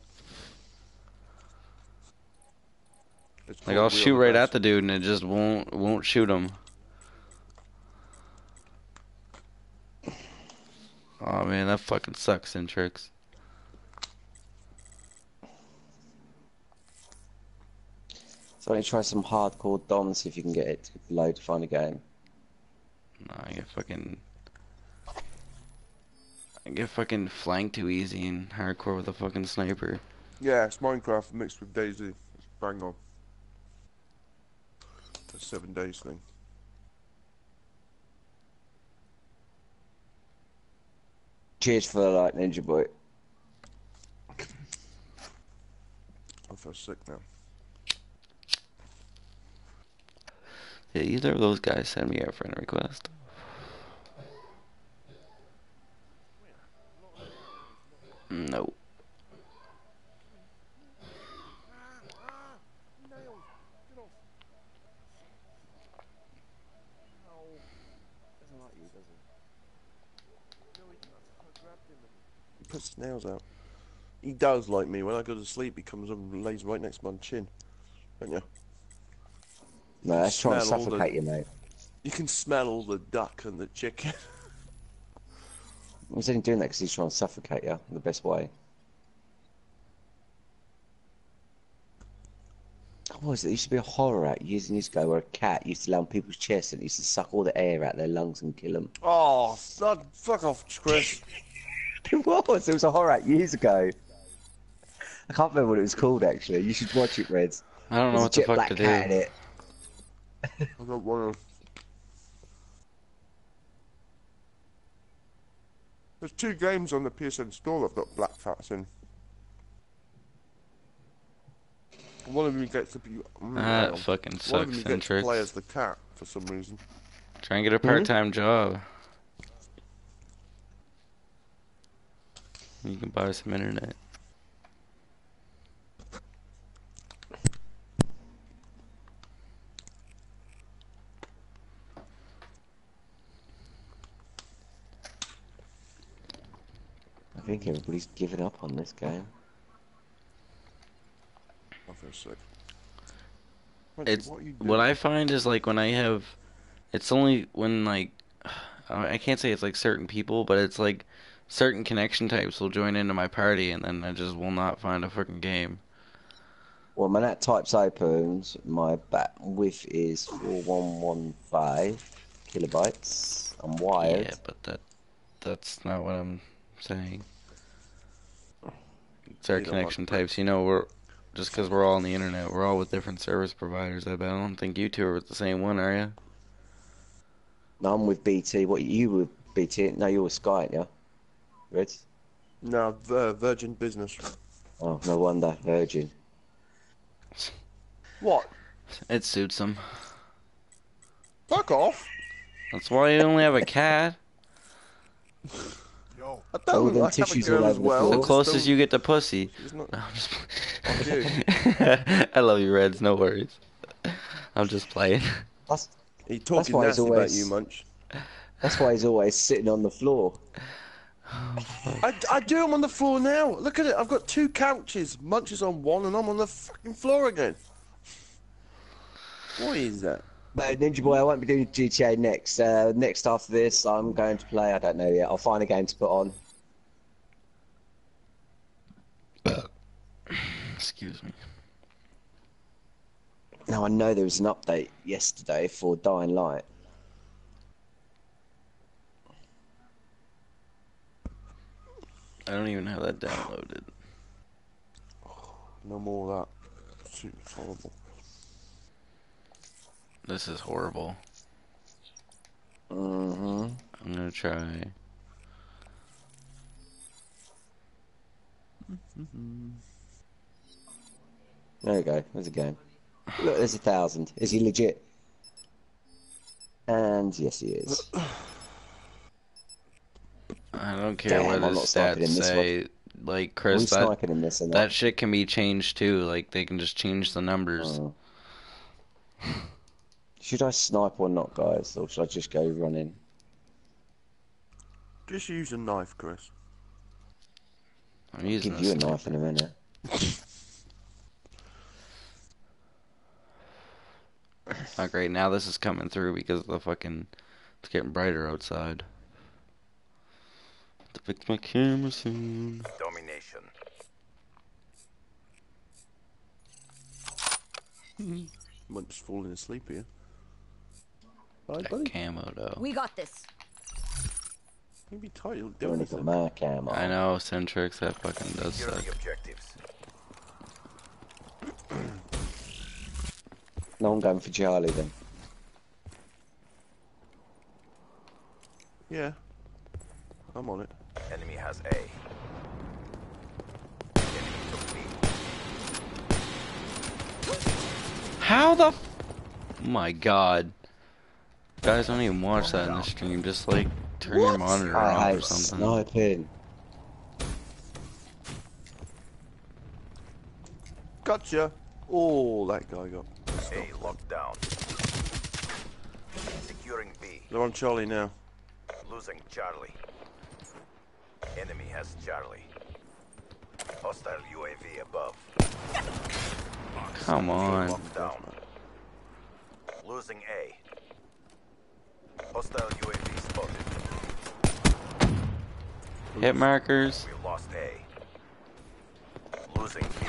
Like, I'll shoot right at the dude and it just won't shoot him. Oh man, that fucking sucks, Intrix. So I need to try some hardcore Dom, see if you can get it to load to find a game. No, I get fucking flanked too easy and hardcore with a fucking sniper. Yeah, it's Minecraft mixed with Daisy. It's bang on. The 7 days thing. Cheers for like Ninja Boy. I feel sick now. Yeah, either of those guys send me a friend request. Nope. He puts his nails out. He does like me. When I go to sleep, he comes up and lays right next to my chin. Don't you? No, that's trying to Smell all the- suffocate you, mate. You can smell all the duck and the chicken. He's only doing that because he's trying to suffocate you the best way. What was it? There used to be a horror act years and years ago where a cat used to lay on people's chests and it used to suck all the air out their lungs and kill them. Oh, fuck off, Chris. It was. It was a horror act years ago. I can't remember what it was called actually. You should watch it, Reds. I don't know There's what a the jet fuck black to cat in do. it. I don't want to. There's 2 games on the PSN store I've got black fats in. One of them you get to be. That fucking One of sucks, them you get to play Intrix. as the cat for some reason. Try and get a part-time job. You can buy some internet. I think everybody's given up on this game. I feel sick. It's What are you what doing? I find is like when I have, it's only when like, I can't say it's like certain people, but it's like certain connection types will join into my party and then I just will not find a fucking game. Well, when that type's opens, my width is 4115 kilobytes. I'm wired. Yeah, but that's not what I'm saying. It's our You don't connection want types. You know, we're just because we're all on the internet, we're all with different service providers. I don't think you two are with the same one, are you? No, I'm with BT. What you with BT? No, you're with Sky, yeah. Reds? No, Virgin Business. Oh, no wonder. Virgin. What? It suits them. Fuck off! That's why you only have a cat. Yo, I Oh, don't. them I have a tissues all girl as over the well. floor. The Well, closest you get to pussy. She's not. No, I'm just Fuck you. I love you, Reds. No worries. I'm just playing. That's, He talking why he's nasty about always- you, Munch. that's why he's always sitting on the floor. I do. I'm on the floor now. Look at it. I've got 2 couches. Munch is on one, and I'm on the fucking floor again. What is that? But Ninja Boy, I won't be doing GTA next. Next after this, I'm going to play. I don't know yet. I'll find a game to put on. Excuse me. Now I know there was an update yesterday for Dying Light. I don't even have that downloaded. No more of that. It's horrible. This is horrible. Mm-hmm. I'm gonna try. There you go. There's a game. Look, there's 1,000. Is he legit? And yes, he is. I don't care Damn, what I'm his not sniping stats in this say. Like Who's Chris, that sniping in this and that shit can be changed too. Like they can just change the numbers. Oh. Should I snipe or not, guys? Or should I just go running? Just use a knife, Chris. I'm using Give you a this. knife in a minute. Oh great, now this is coming through because the fucking it's getting brighter outside. What the fix my camera soon. Domination. Might just falling asleep here. Hi, That buddy. camo though. We got this. You be tight, you'll You do only got anything. my cam on. I know, Centrix, that fucking does Secure suck. the objectives. No, I'm going for Charlie then. Yeah. I'm on it. Enemy has A. Enemy took B. How the my god. Guys, don't even watch that in the stream. Just like turn your monitor I off or hate something. sniping. Gotcha. Oh, that guy got. A locked down. Securing B. They're on Charlie now. Losing Charlie. Enemy has Charlie. Hostile UAV above. Come on. Locked down. Losing A. Hostile UAV spotted. Hit markers. We lost A. Losing B.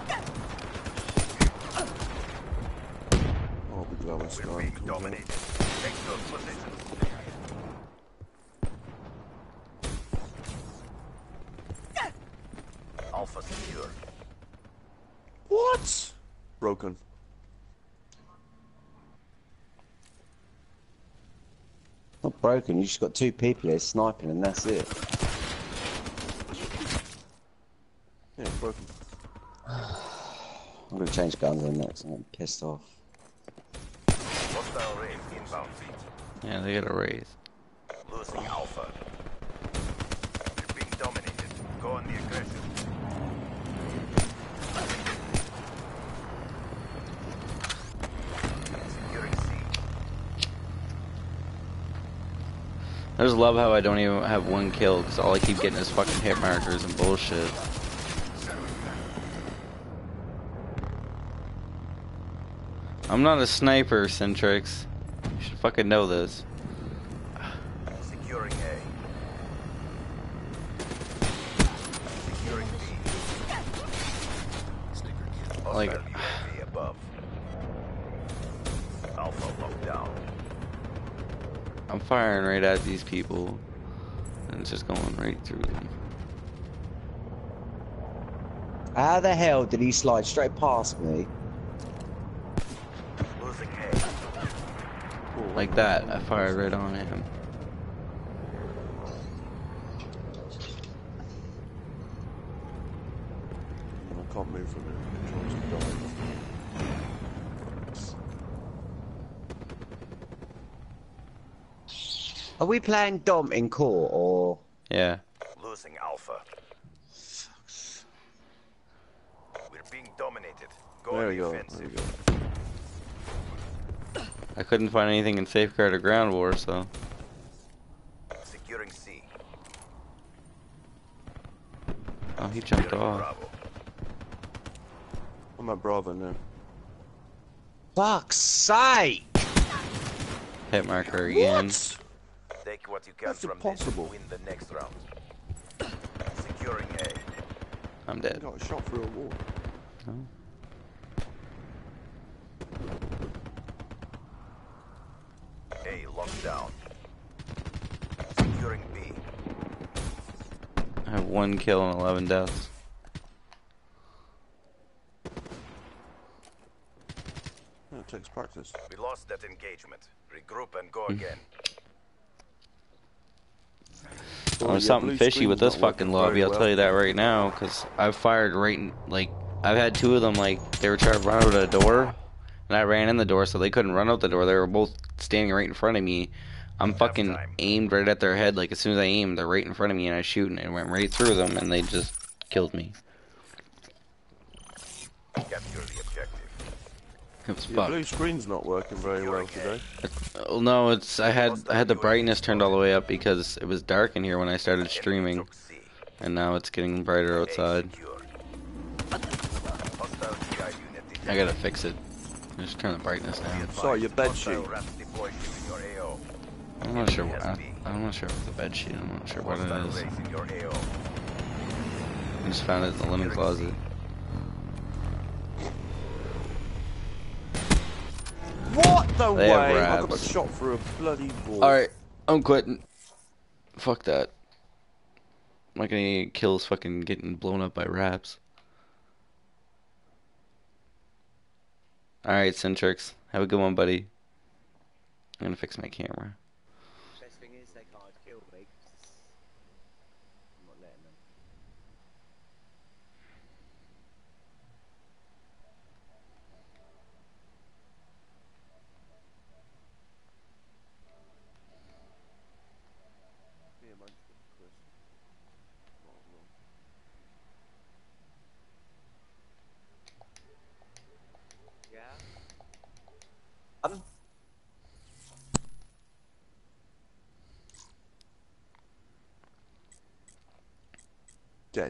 Oh, we glad We're we're being dominated. Take those positions. Alpha secure. What? Broken. Not broken, you just got two people here sniping and that's it. Yeah, broken. I'm gonna change guns in next, I'm pissed off. Hostile raid inbound. Yeah, they got a raise. Losing Alpha. We're being dominated. Go on the aggression. Securing C. I just love how I don't even have one kill because all I keep getting is fucking hit markers and bullshit. I'm not a sniper, Centrix. You should fucking know this. Securing A. Securing B. Hostile Like- UAV above. Alpha locked down. I'm firing right at these people, and it's just going right through them. How the hell did he slide straight past me? Losing A. Like that, I fired right on him. I can't move from it. Controls are dying. Are we playing Dom in court or? Yeah. Losing Alpha. We're being dominated. Go There on we the go. There offensive. we go. I couldn't find anything in Safeguard or Ground War, so. Securing C. Oh, he jumped Securing off. Bravo. I'm at Bravo now. Fuck's sake! Hit marker again. What? Take what you can That's from impossible. this. Win the next round. Securing A. I'm I dead. got shot through a wall. No. A locked down. Securing B. I have 1 kill and 11 deaths. Yeah, it takes practice. We lost that engagement. Regroup and go again. Oh, There's yeah, something blue fishy with screen's this not fucking working lobby, very I'll well. tell you that right now, because I've fired right in, like, I've had 2 of them, like, they were trying to run out of the door, and I ran in the door, so they couldn't run out the door. They were both standing right in front of me. I'm fucking time. aimed right at their head, like, as soon as I aimed, they're right in front of me, and I shoot, and it went right through them, and they just killed me. Capture the objective. It was Your fucked. blue screen's not working very well Securing today. Oh, no, it's, I had the brightness turned all the way up because it was dark in here when I started Enemy streaming, took C. and now it's getting brighter A outside. secure. Hostile GI unit detected. I gotta fix it. Just turn the brightance down. Sorry, your bed Hostile sheet. rats deployed you in your AO. I'm not sure what. I'm not sure if it's a bed sheet. I'm not sure what it Hostile is. race in your AO. I just found it in the linen closet. What the They have way? I got wraps. shot through a bloody wall. Alright, I'm quitting. Fuck that. I'm not gonna get kills fucking getting blown up by raps. Alright, Centrix. Have a good one, buddy. I'm gonna fix my camera. Best thing is they can't kill me. I'm not letting them. Here, man, Chris. Yeah. Dead.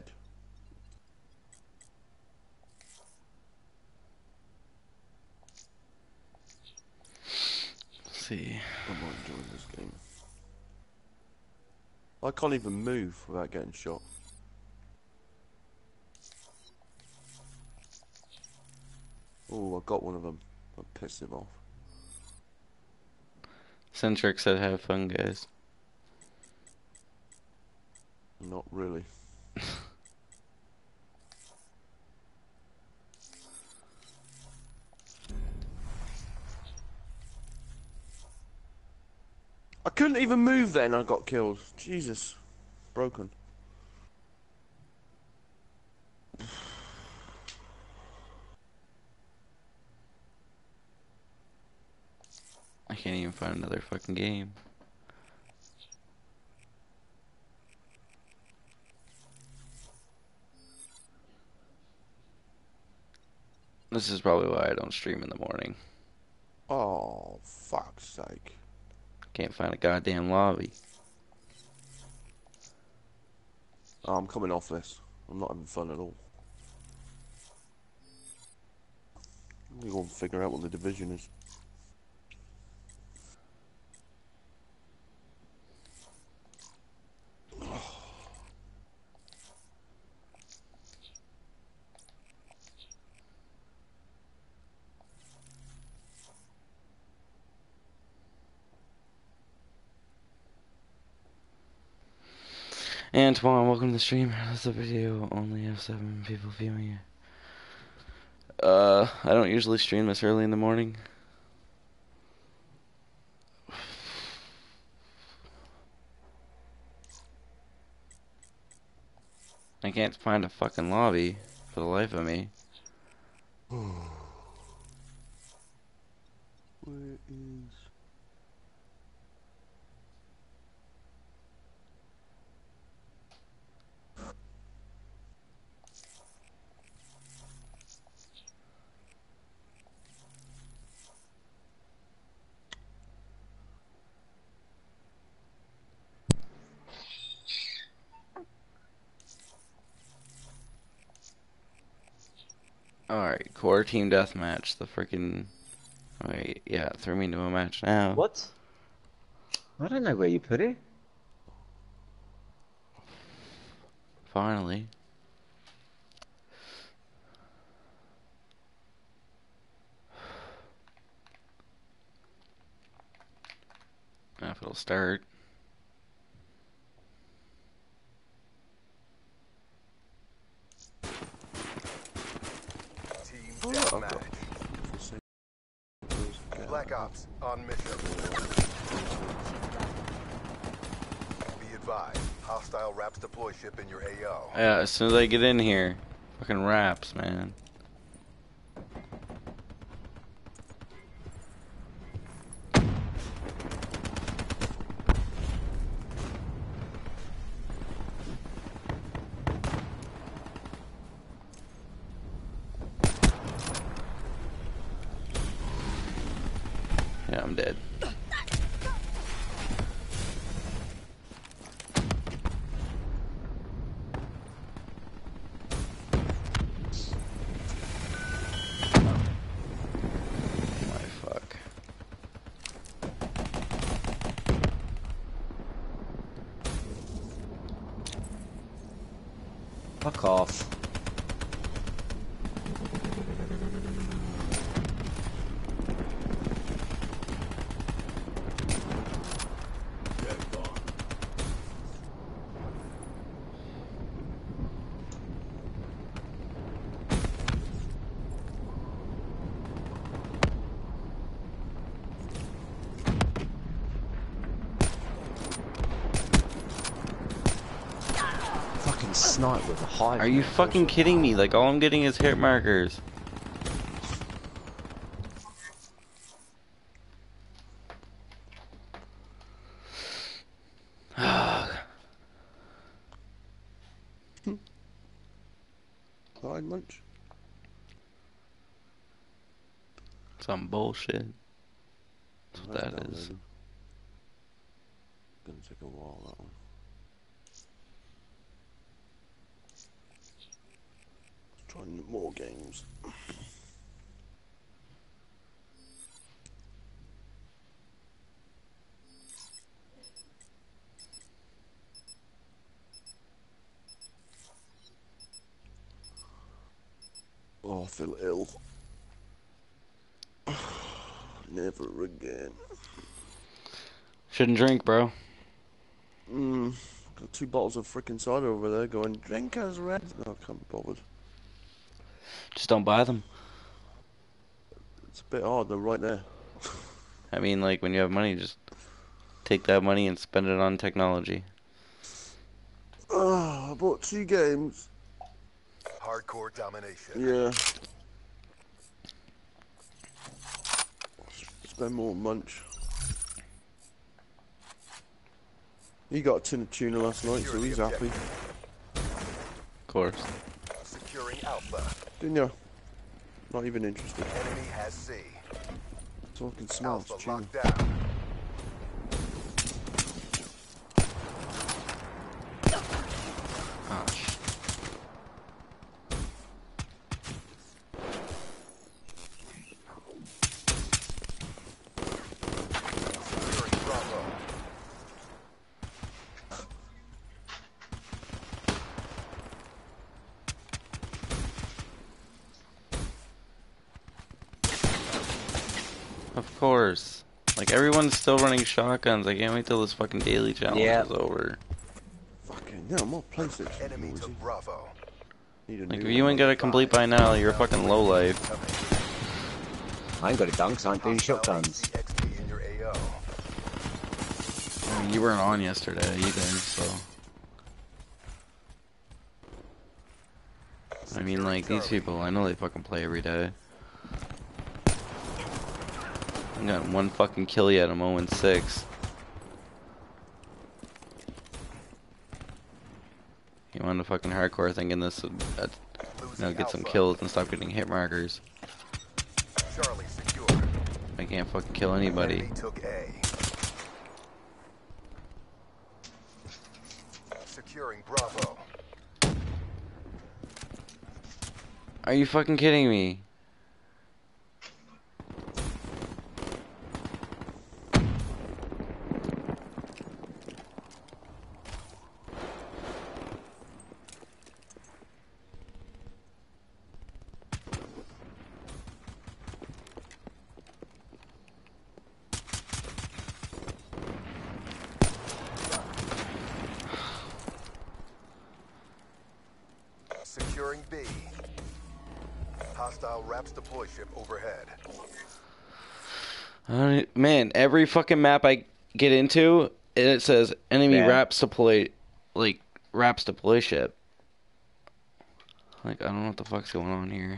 Let's see. I'm not enjoying this game. I can't even move without getting shot. Oh, I got one of them. I pissed him off. Centrix said have fun, guys. Not really. I couldn't even move then, I got killed. Jesus. Broken. I can't even find another fucking game. This is probably why I don't stream in the morning. Oh, fuck's sake. Can't find a goddamn lobby. Oh, I'm coming off this. I'm not having fun at all. We go and figure out what the division is. Antoine, welcome to the stream. That's a video. Only have 7 people viewing it. I don't usually stream this early in the morning. I can't find a fucking lobby for the life of me. Where is... Alright, core team deathmatch. The freaking. Wait, yeah, throw me into a match now. What? I don't know where you put it. Finally. If it'll start. Team Oh, I've got... deathmatch. Black Ops on mission. Be advised, hostile Raps deploy ship in your AO. Yeah, as soon as I get in here. Fucking raps, man. Yeah, I'm dead. My fuck. Fuck off. Snipe with a high. Are you fucking kidding me? Like, all I'm getting is hit markers. Side munch. Some bullshit. That's what that is. Gonna take a while, that one. Let's try more games. Oh, I feel ill. Never again. Shouldn't drink, bro. Got 2 bottles of frickin' cider over there going, drink as red. No, I can't be bothered. Just don't buy them. It's a bit hard, they're right there. I mean, like, when you have money, just take that money and spend it on technology. I bought 2 games. Hardcore domination. Yeah. Spend more on munch. He got a tin of tuna last night, so he's happy. Of course. Securing Alpha. Didn't ya? Not even interested. Enemy has C. So I can smell it's Alpha tuna. locked down. Oh, shit. Securing Bravo. Of course. Like, everyone's still running shotguns. I can't wait till this fucking daily challenge is over. Fucking hell, more PlayStation. Enemy noisy. took Bravo. Need a Like, new if you ain't got it complete by now, you're a fucking lowlife. I ain't got it done because I ain't doing shotguns. XP in your AO. I mean, you weren't on yesterday either, so. I mean, like, these people, I know they fucking play every day. I got 1 fucking kill yet, I'm 0-6. You want a fucking hardcore thing in this, you know, get some kills and stop getting hit markers. Charlie secure. I can't fucking kill anybody. Enemy took A. Securing Bravo. Are you fucking kidding me? Securing B. Hostile RAPS deploy ship overhead. Man, every fucking map I get into, it says enemy Yeah. RAPS deploy, like, RAPS deploy ship. Like, I don't know what the fuck's going on here.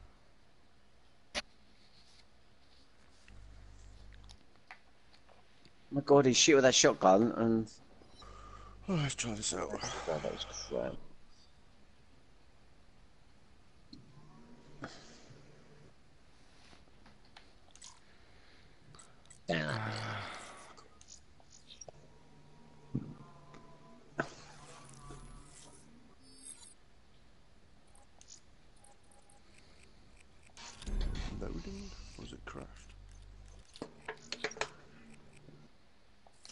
Oh my god, he's shit with that shotgun and... Oh, let's try this out. God, that was crap. Damn. Loading? Or was it crashed?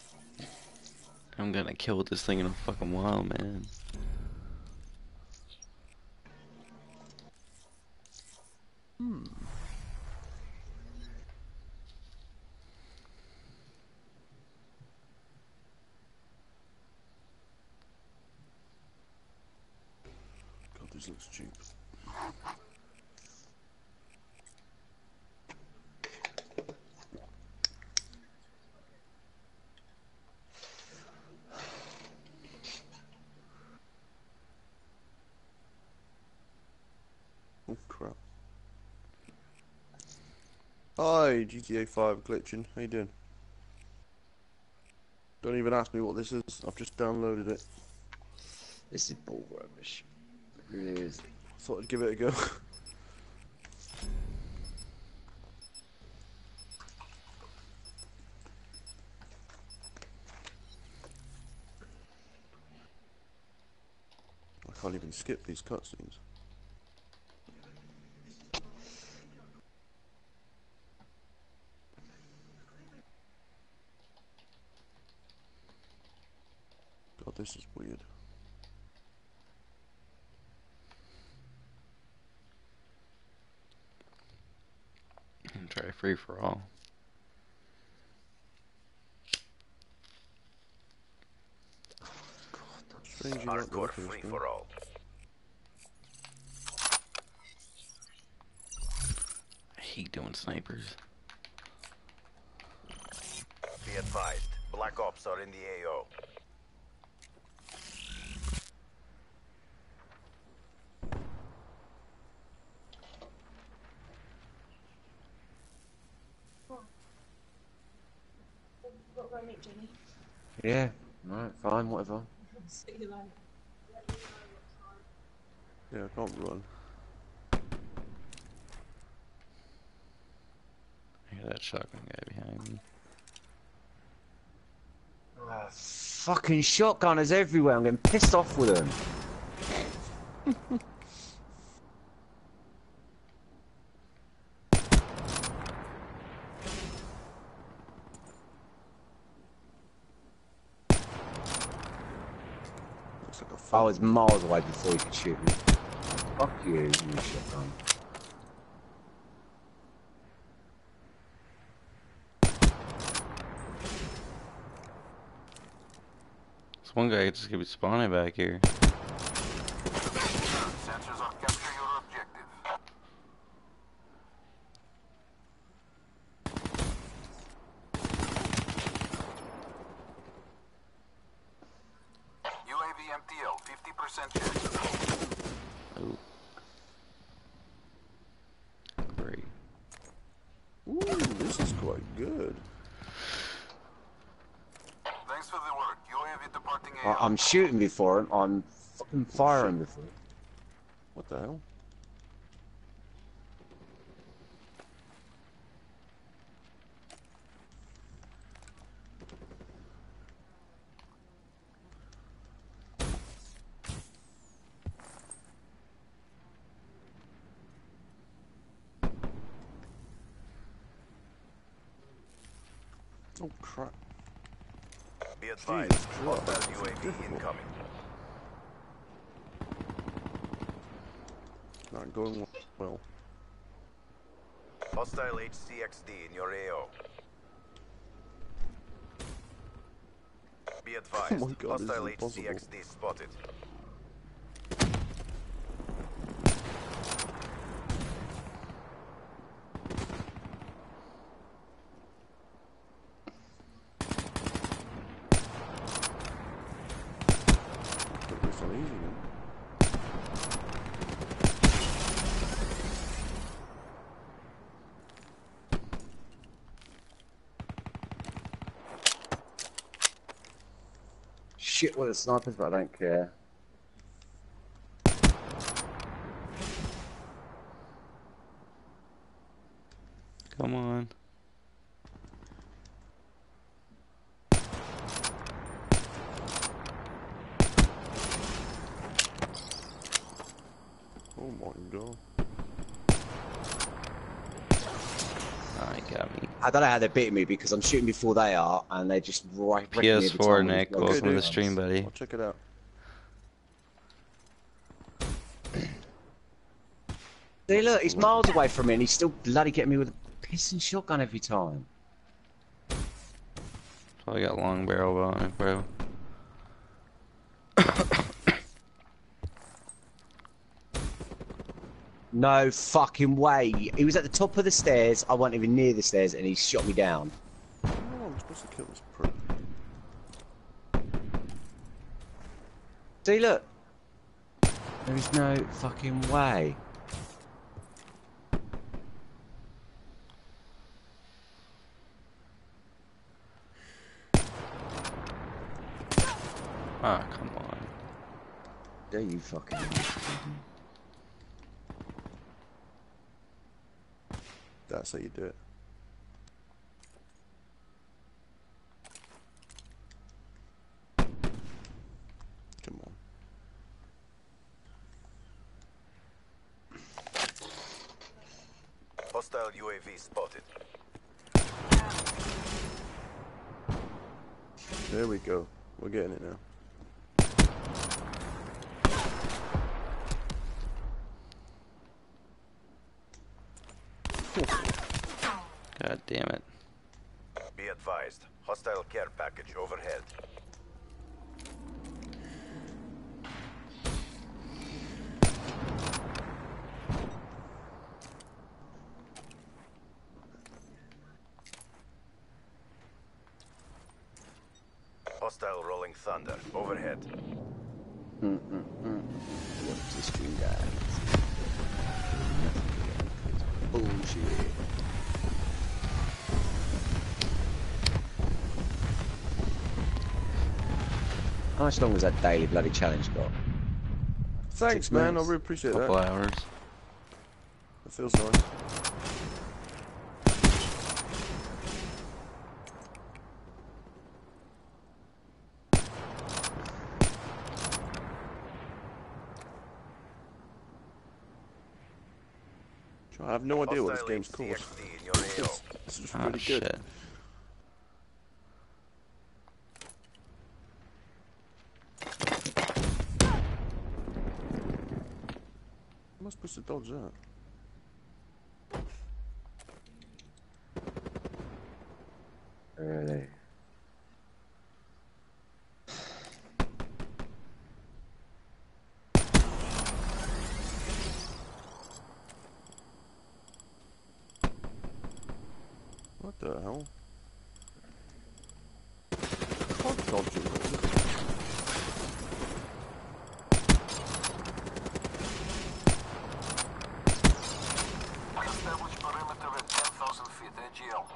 I'm gonna kill this thing in a fucking while, man. God, this looks cheap. Oh crap. Hi, GTA 5 glitching. How you doing? Don't even ask me what this is. I've just downloaded it. This is bull rubbish. It really is. Thought I'd give it a go. I can't even skip these cutscenes. God, this is weird. Try free for all. Strange you like Hardcore Locus, free man. for all. I hate doing snipers. Be advised, Black Ops are in the AO. Got to go meet Jenny. Yeah. Alright, fine, whatever. See you later. Yeah, I can't run. I hear that shotgun guy behind me. Fucking shotgunners everywhere. I'm getting pissed off with them. Looks like a I phone. was miles away before you could shoot me. Fuck you, you shotgun. This one guy just keeps spawning back here. Sensors on capture your objective. UAV MTL, 50% chance. Oh. Great. Ooh, this is quite good. Thanks for the work. UAV departing AO. I'm shooting before him. I'm fucking firing before him. What the hell? Oh crap. Be advised, Jesus Christ, hostile this is UAV difficult. incoming. Not going well. Hostile HCXD in your AO. Be advised, Oh my God, this hostile is impossible. HCXD spotted. Put this on easy then. Shit with the snipers, but I don't care. Come on. Oh my God. Oh, he got me. I don't know how they're beating me because I'm shooting before they are, and they just right wreck me every PS4, time with Nick. these Welcome to the guns. stream, buddy. I'll check it out. See, look, he's miles away from me and he's still bloody getting me with a pissing shotgun every time. Probably got long barrel on it, bro. No fucking way. He was at the top of the stairs. I wasn't even near the stairs and he shot me down. Oh, I'm supposed to kill this prick. See, look. There is no fucking way. Ah, come on. There you fucking... That's how you do it. Come on. Hostile UAV spotted. There we go. We're getting it now. God damn it. Be advised. Hostile care package overhead. Hostile rolling thunder overhead. What's this stream, guys? Bullshit. How much longer has that daily bloody challenge got? Thanks, 6 man. I minutes. really appreciate that. Couple hours. That feels nice. I have no idea what this game's called. HCXD in your AO. This is Oh, really good. shit. How am I supposed to dodge that? Really? What the hell? Can't dodge it. Establish perimeter at 10,000 feet. AGL.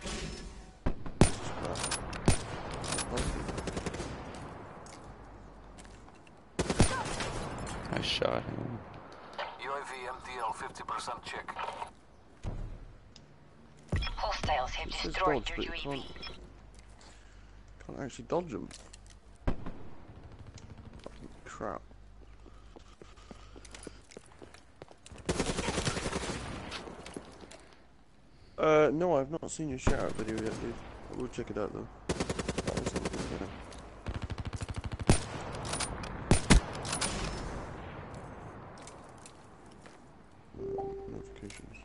I shot him. UAV MTL 50% check. Hostiles have It says destroyed dodge, your but you UAV. can't actually dodge them. Fucking crap. No, I've not seen your shout out video yet, dude. I will check it out though. That was something better. Notifications.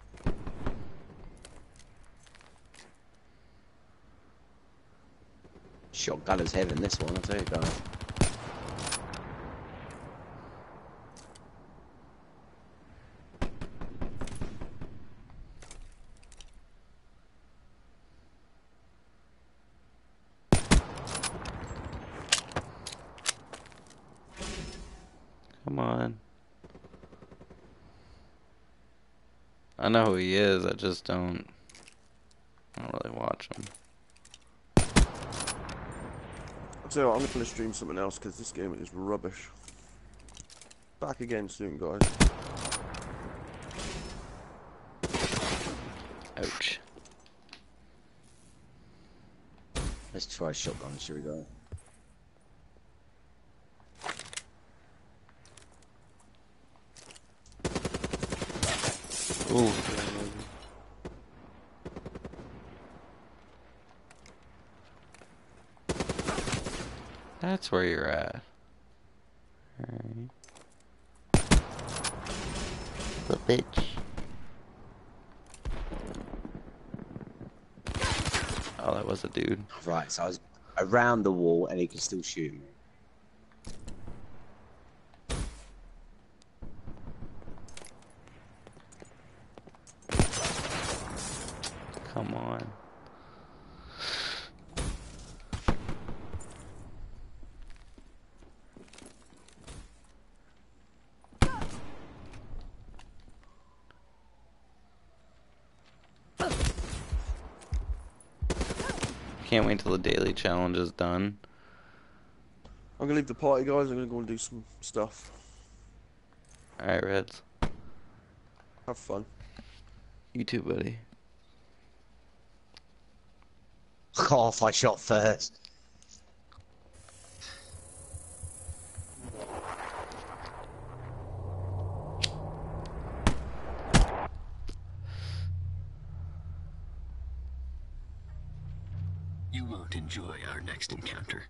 Shotgunner's heaven, this one, I'll tell you guys. Come on. I know who he is, I just don't really watch him. So I'm going to stream something else because this game is rubbish. Back again soon, guys. Ouch. Let's try shotgun, shall we go? Ooh. That's where you're at. Alright. The bitch. Oh, that was a dude. Right, so I was around the wall and he could still shoot me. Come on. Can't wait till the daily challenge is done. I'm gonna leave the party, guys. I'm gonna go and do some stuff. Alright, Reds. Have fun. You too, buddy. Off, I shot first. You won't enjoy our next encounter.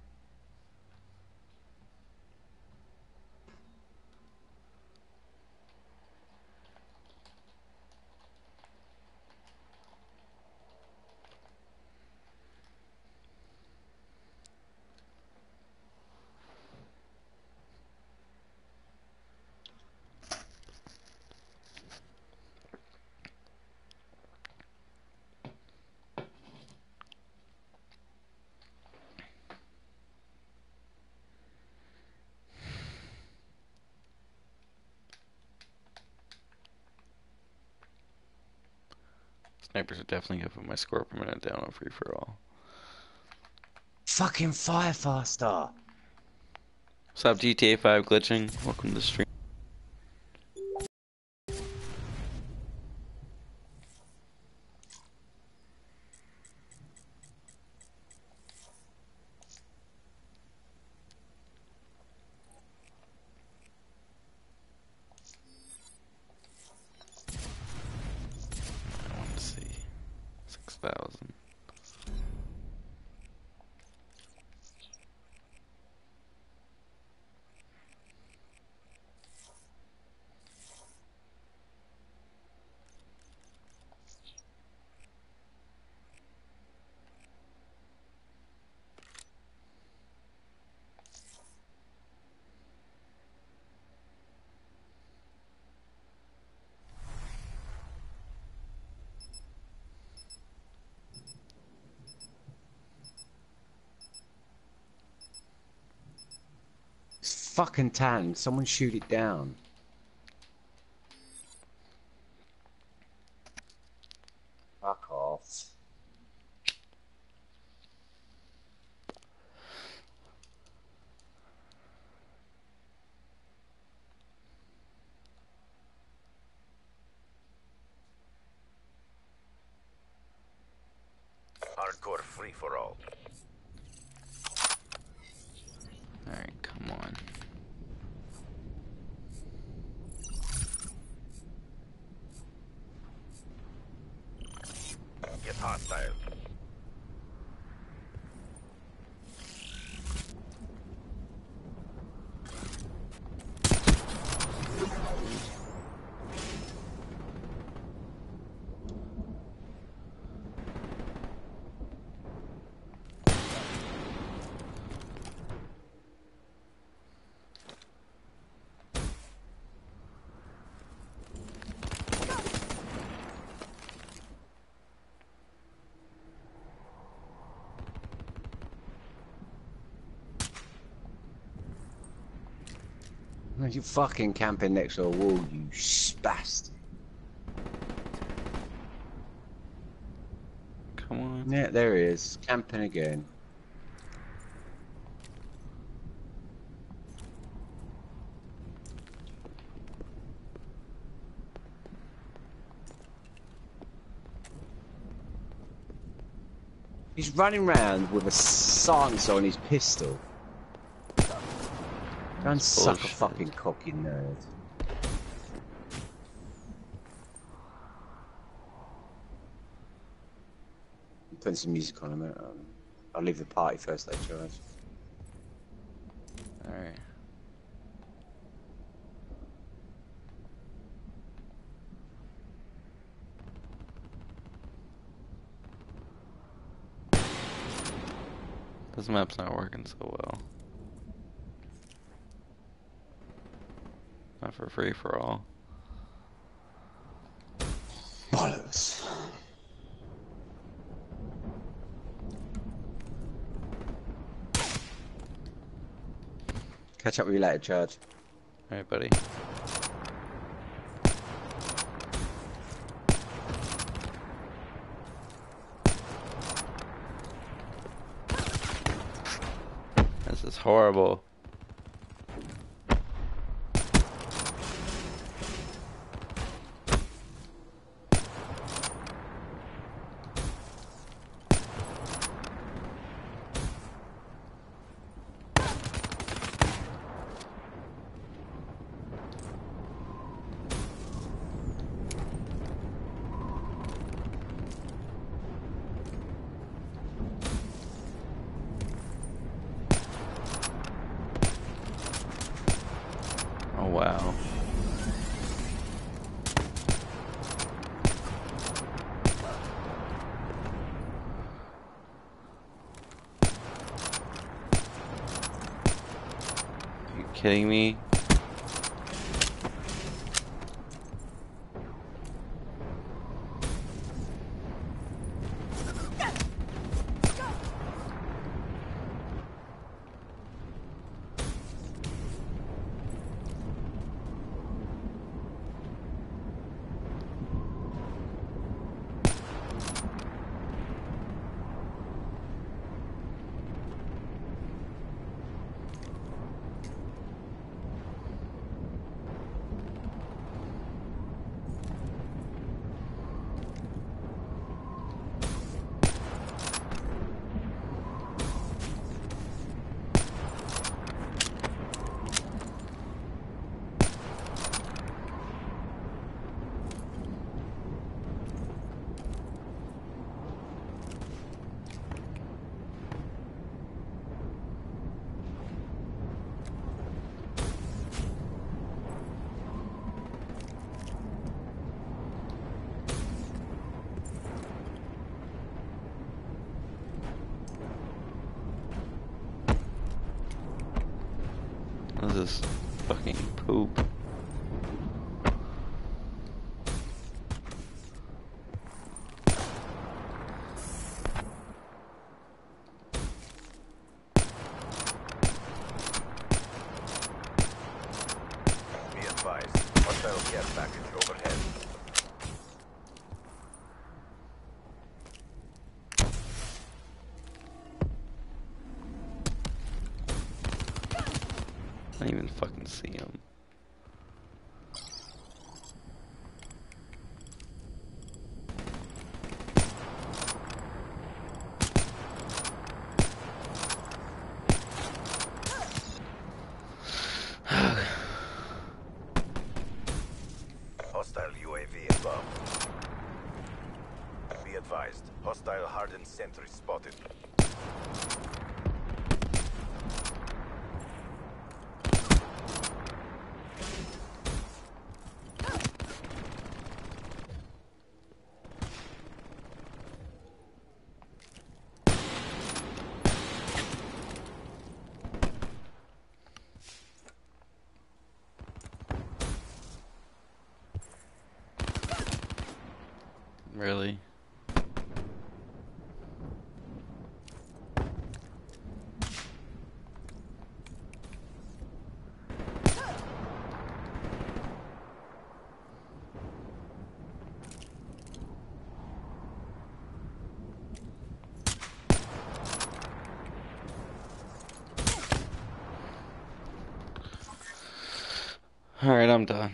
Snipers are definitely gonna put my score per minute down on free for all. Fucking fire faster. What's up, GTA 5 glitching? Welcome to the stream. I want to see 6,000. It's fucking tan. Someone shoot it down. Fuck off. Hardcore free for all. Alright, come on. Get hostile. You fucking camping next to a wall, you spast. Come on. Yeah, there he is. Camping again. He's running around with a silencer on his pistol. Go and suck a Bullshit. fucking cocky nerd. I'm putting some music on a minute. I'll leave the party first, though, Charge. Alright. This map's not working so well. Not for free for all. Bollocks. Catch up with you later, Charge. Alright, buddy. This is horrible. Oh wow. Are you kidding me? This is fucking poop. Be advised. Hostile care package overhead. I didn't even fucking see him. Hostile UAV above. Be advised. Hostile hardened sentry spotted. Really? Alright, I'm done.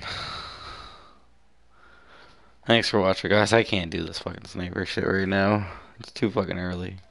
Thanks for watching, guys. I can't do this fucking sniper shit right now. It's too fucking early.